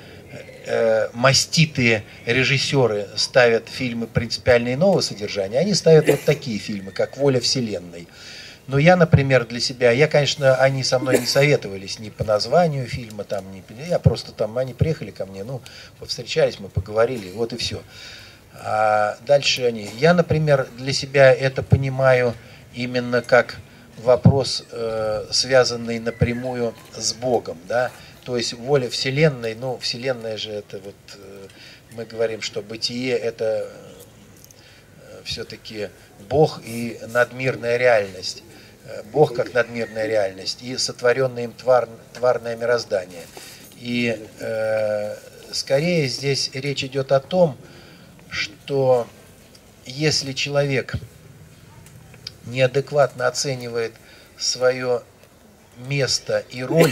маститые режиссеры ставят фильмы принципиально иного содержания, они ставят вот такие фильмы, как «Воля Вселенной». Но я, например, для себя, конечно, они со мной не советовались ни по названию фильма, там, я просто там, они приехали ко мне, ну, повстречались, мы поговорили, вот и все. А дальше они, я, например, для себя это понимаю именно как вопрос, связанный напрямую с Богом, да. То есть воля Вселенной, ну, Вселенная же это вот, мы говорим, что бытие это все-таки Бог и надмирная реальность. Бог как надмирная реальность и сотворенное им тварное мироздание. И скорее здесь речь идет о том, что если человек неадекватно оценивает свое место и роль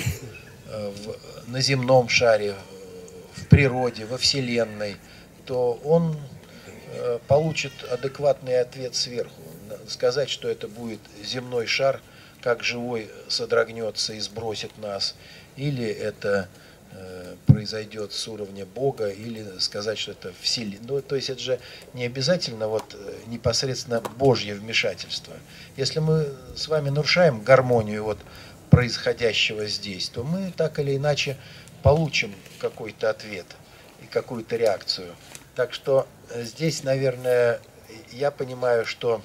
на земном шаре, в природе, во Вселенной, то он получит адекватный ответ сверху. Сказать, что это будет земной шар, как живой содрогнется и сбросит нас, или это произойдет с уровня Бога, или сказать, что это Вселенная. Ну, то есть это же не обязательно вот непосредственно Божье вмешательство. Если мы с вами нарушаем гармонию вот происходящего здесь, то мы так или иначе получим какой-то ответ и какую-то реакцию. Так что здесь, наверное, я понимаю, что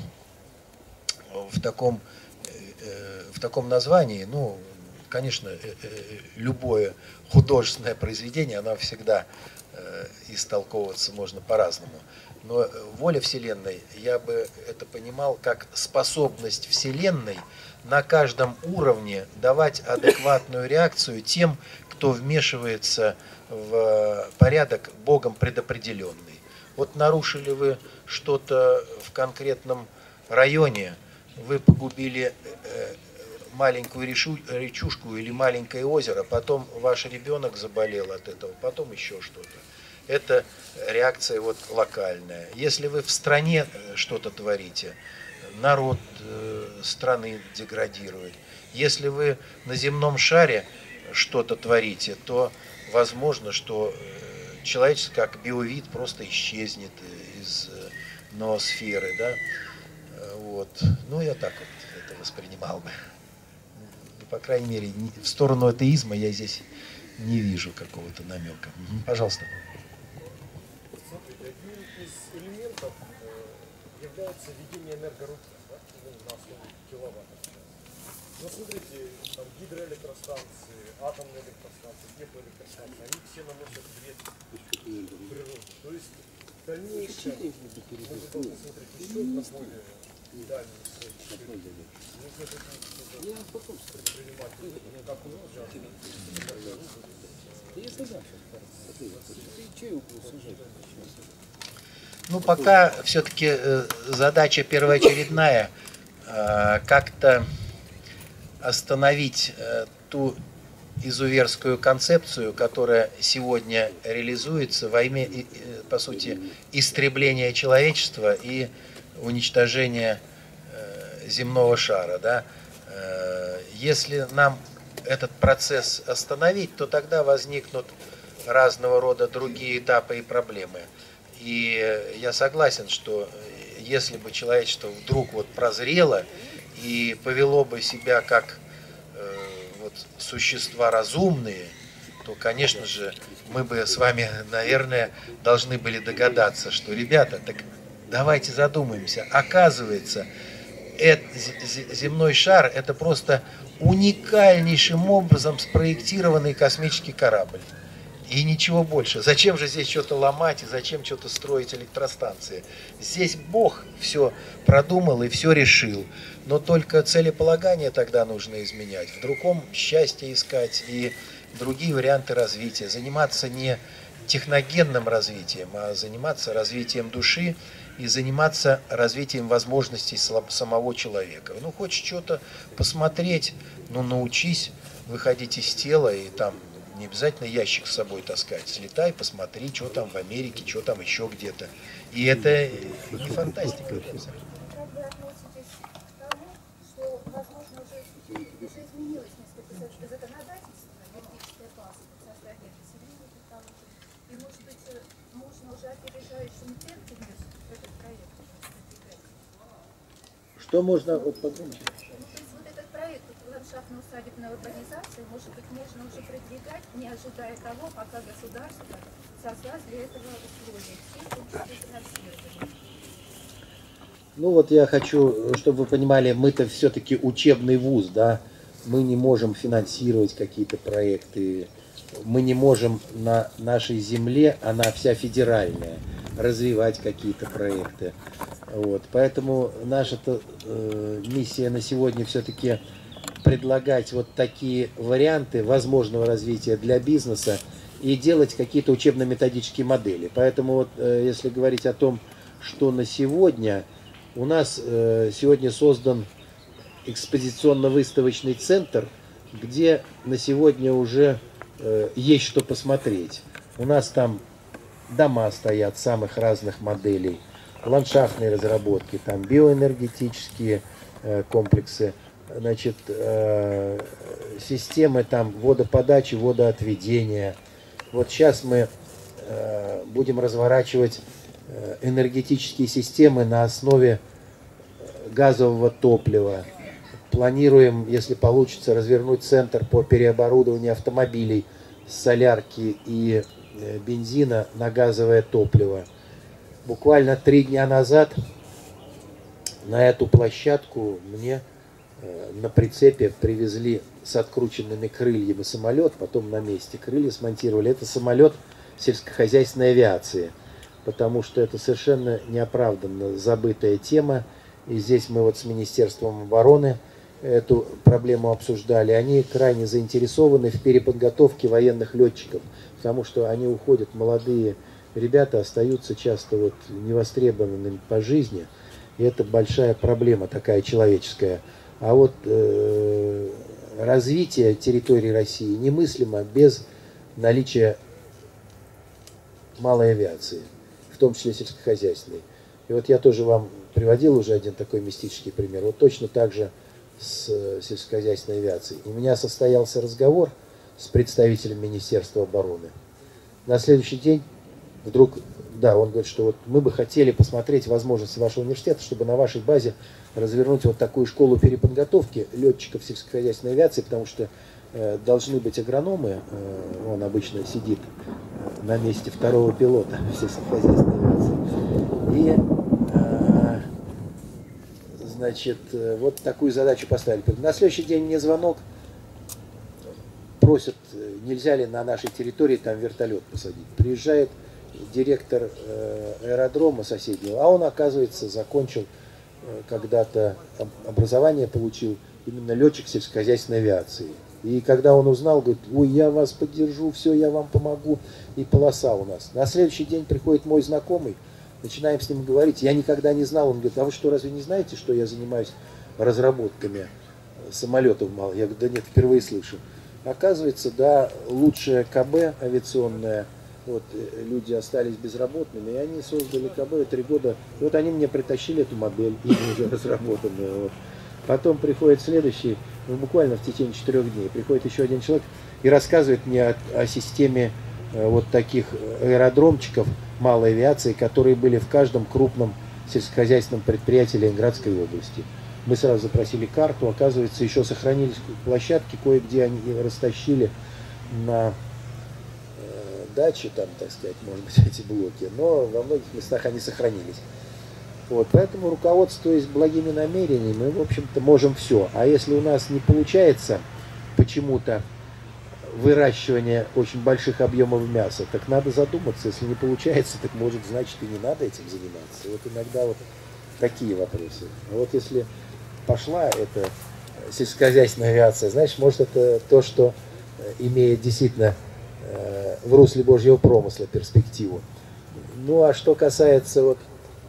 в таком названии, ну, конечно, любое художественное произведение, оно всегда истолковываться можно по-разному. Но воля Вселенной, я бы это понимал как способность Вселенной на каждом уровне давать адекватную реакцию тем, кто вмешивается в порядок Богом предопределенный. Вот нарушили вы что-то в конкретном районе, вы погубили маленькую речушку или маленькое озеро, потом ваш ребенок заболел от этого, потом еще что-то. Это реакция вот локальная. Если вы в стране что-то творите, народ страны деградирует. Если вы на земном шаре что-то творите, то возможно, что человечество как биовид просто исчезнет из ноосферы, да? Вот. Ну, я так вот это воспринимал бы. По крайней мере, в сторону атеизма я здесь не вижу какого-то намека. Пожалуйста. Смотрите, одним из элементов является введение энергорубки, да, на основе киловаттов. Но смотрите, там гидроэлектростанции, атомные электростанции, теплоэлектростанции, они все наносят вред природе. То есть в дальнейшем мы должны смотреть еще на более дальние сроки. Нужно предпринимать, как у нас, Ну, пока все-таки задача первоочередная как-то остановить ту изуверскую концепцию, которая сегодня реализуется во имя, по сути, истребления человечества и уничтожения земного шара. Да? Если нам этот процесс остановить, то тогда возникнут разного рода другие этапы и проблемы. И я согласен, что если бы человечество вдруг вот прозрело и повело бы себя как вот существа разумные, то, конечно же, мы бы с вами, наверное, должны были догадаться, что, ребята, так давайте задумаемся. Оказывается, земной шар – это просто уникальнейшим образом спроектированный космический корабль. И ничего больше. Зачем же здесь что-то ломать и зачем что-то строить электростанции? Здесь Бог все продумал и все решил. Но только целеполагание тогда нужно изменять. В другом счастье искать и другие варианты развития. Заниматься не техногенным развитием, а заниматься развитием души и заниматься развитием возможностей самого человека. Ну, хочешь что-то посмотреть, ну, научись выходить из тела и там не обязательно ящик с собой таскать. Слетай, посмотри, что там в Америке, что там еще где-то. И это не фантастика. Как вы относитесь к тому, что, возможно, уже изменилось несколько законодательство, юридическая база в составе населения, и, может быть, можно уже опережающим темпом этот проект продвигать? Что можно подумать? Ландшафтно-усадебная урбанизация, может быть, можно уже продвигать, не ожидая того, пока государство создаст для этого условия, все, в том числе финансирование. Ну вот я хочу, чтобы вы понимали, мы-то все-таки учебный вуз, да, мы не можем финансировать какие-то проекты, мы не можем на нашей земле, она вся федеральная, развивать какие-то проекты. Вот. Поэтому наша миссия на сегодня все-таки предлагать вот такие варианты возможного развития для бизнеса и делать какие-то учебно-методические модели. Поэтому вот, если говорить о том, что на сегодня, у нас сегодня создан экспозиционно-выставочный центр, где на сегодня уже есть что посмотреть. У нас там дома стоят самых разных моделей, ландшафтные разработки, там биоэнергетические комплексы, значит, системы там водоподачи, водоотведения. Вот сейчас мы будем разворачивать энергетические системы на основе газового топлива. Планируем, если получится, развернуть центр по переоборудованию автомобилей с солярки и бензина на газовое топливо. Буквально 3 дня назад на эту площадку мне на прицепе привезли с открученными крыльями самолет, потом на месте крылья смонтировали. Это самолет сельскохозяйственной авиации, потому что это совершенно неоправданно забытая тема. И здесь мы вот с Министерством обороны эту проблему обсуждали. Они крайне заинтересованы в переподготовке военных летчиков, потому что они уходят, молодые ребята остаются часто вот невостребованными по жизни. И это большая проблема такая человеческая. А вот развитие территории России немыслимо без наличия малой авиации, в том числе сельскохозяйственной. И вот я тоже вам приводил уже один такой мистический пример. Вот точно так же с сельскохозяйственной авиацией. У меня состоялся разговор с представителем Министерства обороны. На следующий день вдруг, да, он говорит, что вот мы бы хотели посмотреть возможности вашего университета, чтобы на вашей базе развернуть вот такую школу переподготовки летчиков сельскохозяйственной авиации, потому что должны быть агрономы, он обычно сидит на месте второго пилота в сельскохозяйственной авиации. И, значит, вот такую задачу поставили. На следующий день мне звонок, просят, нельзя ли на нашей территории там вертолет посадить. Приезжает директор аэродрома соседнего, а он, оказывается, закончил когда-то образование, получил именно летчик сельскохозяйственной авиации. И когда он узнал, говорит, ой, я вас поддержу, все, я вам помогу. И полоса у нас. На следующий день приходит мой знакомый, начинаем с ним говорить. Я никогда не знал. Он говорит, а вы что, разве не знаете, что я занимаюсь разработками самолетов малых? Я говорю, да нет, впервые слышу. Оказывается, да, лучшая КБ авиационная, вот, люди остались безработными, и они создали КБ 3 года. И вот они мне притащили эту модель, и уже разработанную. Вот. Потом приходит следующий, ну, буквально в течение 4 дней, приходит еще один человек и рассказывает мне о системе вот таких аэродромчиков малой авиации, которые были в каждом крупном сельскохозяйственном предприятии Ленинградской области. Мы сразу запросили карту, оказывается, еще сохранились площадки, кое-где они растащили на даче, там, так сказать, может быть, эти блоки, но во многих местах они сохранились. Вот, поэтому, руководствуясь благими намерениями, мы, в общем-то, можем все. А если у нас не получается почему-то выращивание очень больших объемов мяса, так надо задуматься. Если не получается, так может, значит, и не надо этим заниматься. Вот иногда вот такие вопросы. А вот если пошла эта сельскохозяйственная авиация, значит, может, это то, что имеет действительно в русле Божьего промысла перспективу. Ну, а что касается вот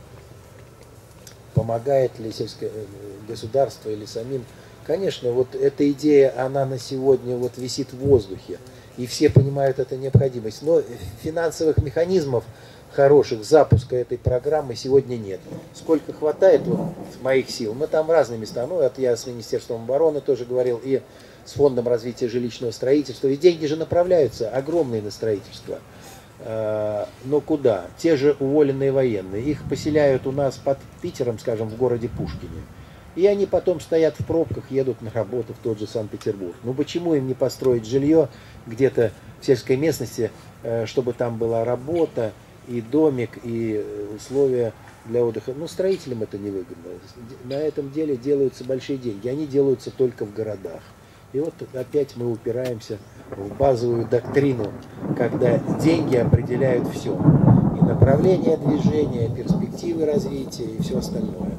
помогает ли сельское государство или самим, конечно, вот эта идея, она на сегодня вот висит в воздухе, и все понимают эту необходимость, но финансовых механизмов хороших запуска этой программы сегодня нет. Сколько хватает вот моих сил, мы там разные места, ну, это я с Министерством обороны тоже говорил, и с Фондом развития жилищного строительства, ведь деньги же направляются огромные на строительство. Но куда? Те же уволенные военные. Их поселяют у нас под Питером, скажем, в городе Пушкине. И они потом стоят в пробках, едут на работу в тот же Санкт-Петербург. Ну почему им не построить жилье где-то в сельской местности, чтобы там была работа, и домик, и условия для отдыха? Ну, строителям это невыгодно. На этом деле делаются большие деньги. Они делаются только в городах. И вот опять мы упираемся в базовую доктрину, когда деньги определяют все. И направление движения, перспективы развития и все остальное.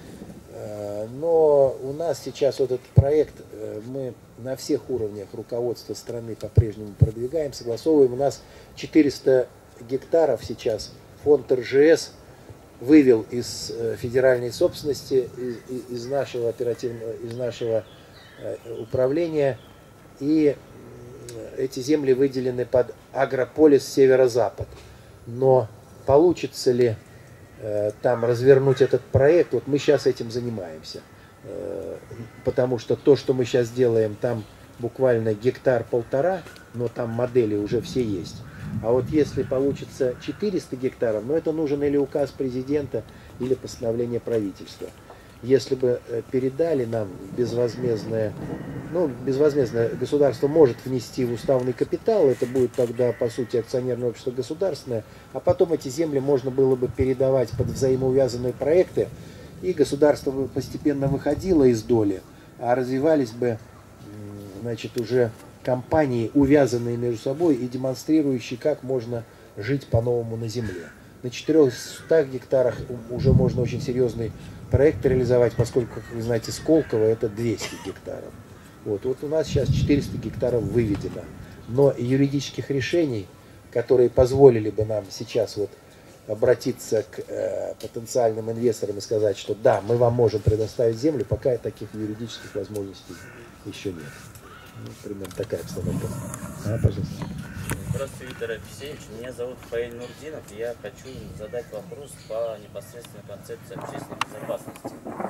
Но у нас сейчас вот этот проект, мы на всех уровнях руководства страны по-прежнему продвигаем, согласовываем. У нас 400 гектаров сейчас фонд РЖС вывел из федеральной собственности, из нашего оперативного, из нашего управления, и эти земли выделены под агрополис северо-запад. Но получится ли там развернуть этот проект, вот мы сейчас этим занимаемся. Потому что то, что мы сейчас делаем, там буквально 1,5 гектара, но там модели уже все есть. А вот если получится 400 гектаров, ну это нужен или указ президента, или постановление правительства. Если бы передали нам безвозмездное, ну, безвозмездное государство может внести в уставный капитал, это будет тогда, по сути, акционерное общество государственное, а потом эти земли можно было бы передавать под взаимоувязанные проекты, и государство бы постепенно выходило из доли, а развивались бы, значит, уже компании, увязанные между собой и демонстрирующие, как можно жить по-новому на земле. На 400 гектарах уже можно очень серьезный проект реализовать, поскольку, как вы знаете, Сколково это 200 гектаров. Вот у нас сейчас 400 гектаров выведено. Но юридических решений, которые позволили бы нам сейчас вот обратиться к потенциальным инвесторам и сказать, что да, мы вам можем предоставить землю, пока таких юридических возможностей еще нет. Ну, примерно такая обстановка. Пожалуйста. Здравствуйте, Виктор Алексеевич. Меня зовут Фаиль Нурдинов. Я хочу задать вопрос по непосредственно концепции общественной безопасности.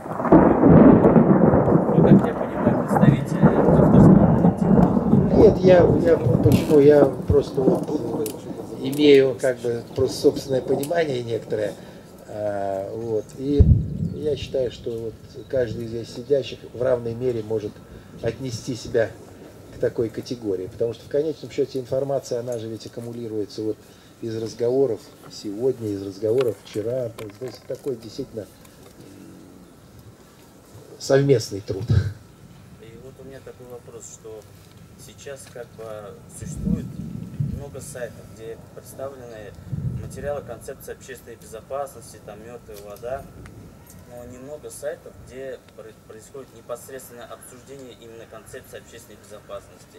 Вы, как я понимаю, представитель авторского коллектива? Нет, почему? Я просто вот имею как бы просто собственное понимание некоторое. Вот. И я считаю, что вот каждый из здесь сидящих в равной мере может отнести себя к такой категории, потому что в конечном счете информация, она же ведь аккумулируется вот из разговоров сегодня, из разговоров вчера, то есть такой действительно совместный труд. И вот у меня такой вопрос, что сейчас как бы существует много сайтов, где представлены материалы концепции общественной безопасности, там мертвая вода. но немного сайтов, где происходит непосредственное обсуждение именно концепции общественной безопасности.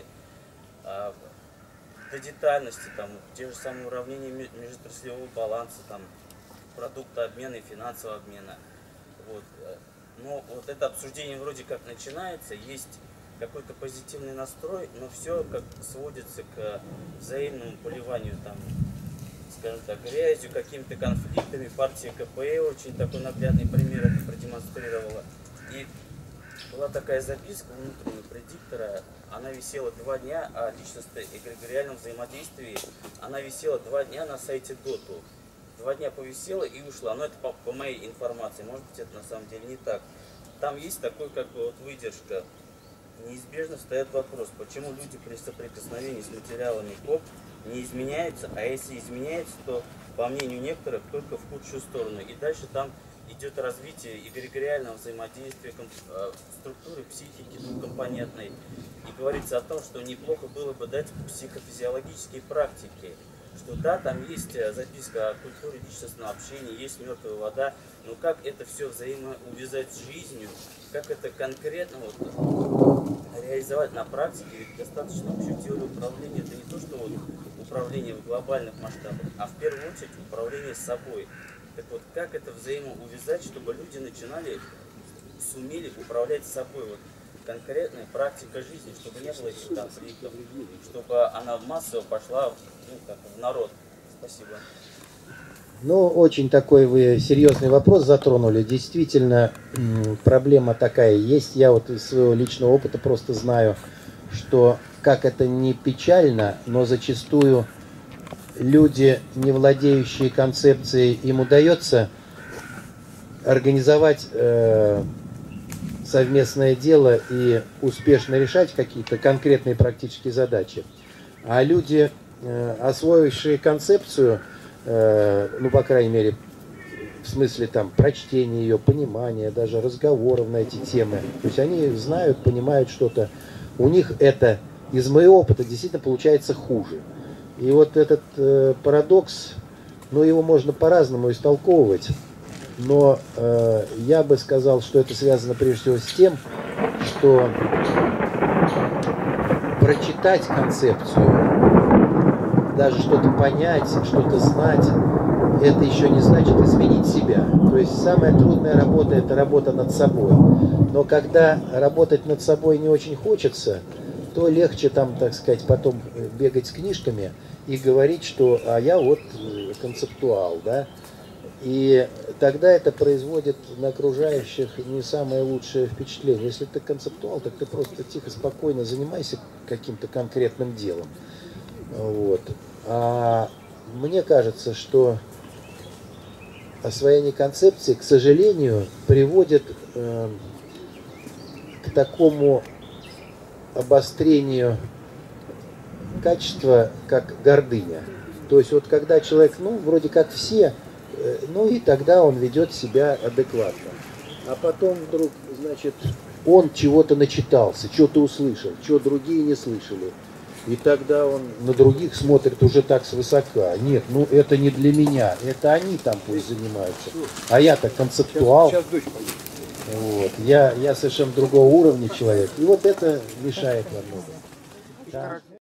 До детальности, там, те же самые уравнения межотраслевого баланса, там, продукта обмена и финансового обмена. Вот. Но вот это обсуждение вроде как начинается, есть какой-то позитивный настрой, но все как сводится к взаимному поливанию, там, скажем так, грязью, какими-то конфликтами. Партия КП очень такой наглядный пример это продемонстрировала. И была такая записка внутреннего предиктора, она висела 2 дня, о личностно-эгрегориальном взаимодействии, она висела 2 дня на сайте Доту. 2 дня повисела и ушла. Но это по моей информации, может быть это на самом деле не так. Там есть такой как бы вот выдержка. Неизбежно встает вопрос, почему люди при соприкосновении с материалами КОП не изменяются, а если изменяются, то, по мнению некоторых, только в худшую сторону. И дальше там идет развитие эгрегориального взаимодействия, структуры психики двухкомпонентной. И говорится о том, что неплохо было бы дать психофизиологические практики. Что да, там есть записка о культуре личностного общения, есть мертвая вода, но как это все взаимоувязать с жизнью, как это конкретно вот реализовать на практике, ведь достаточно общую теорию управления, это не то, что вот управление в глобальных масштабах, а в первую очередь управление собой. Так вот, как это взаимоувязать, чтобы люди сумели управлять собой, вот конкретная практика жизни, чтобы не было этих конфликтов, чтобы она массово пошла в народ. Спасибо. Ну, очень такой вы серьезный вопрос затронули. Действительно, проблема такая есть. Я вот из своего личного опыта просто знаю, что, как это не печально, но зачастую люди, не владеющие концепцией, им удается организовать совместное дело и успешно решать какие-то конкретные практические задачи. А люди, освоившие концепцию, ну, по крайней мере, в смысле там прочтения ее, понимания, даже разговоров на эти темы, то есть они знают, понимают что-то, у них это, из моего опыта, действительно получается хуже. И вот этот парадокс, ну, его можно по-разному истолковывать, но я бы сказал, что это связано прежде всего с тем, что прочитать концепцию, даже что-то понять, что-то знать, это еще не значит изменить себя. То есть самая трудная работа – это работа над собой. Но когда работать над собой не очень хочется, то легче там, так сказать, потом бегать с книжками и говорить, что «а я вот концептуал», да? И тогда это производит на окружающих не самое лучшее впечатление. Если ты концептуал, так ты просто тихо, спокойно занимайся каким-то конкретным делом. Вот. А мне кажется, что освоение концепции, к сожалению, приводит к такому обострению качества, как гордыня. То есть вот когда человек, ну, вроде как все, ну и тогда он ведет себя адекватно. А потом вдруг, значит, он чего-то начитался, что-то услышал, что другие не слышали. И тогда он на других смотрит уже так свысока. Нет, ну это не для меня, это они там пусть занимаются. А я-то концептуал. Вот. Я совершенно другого уровня человек. И вот это мешает во многом. Да.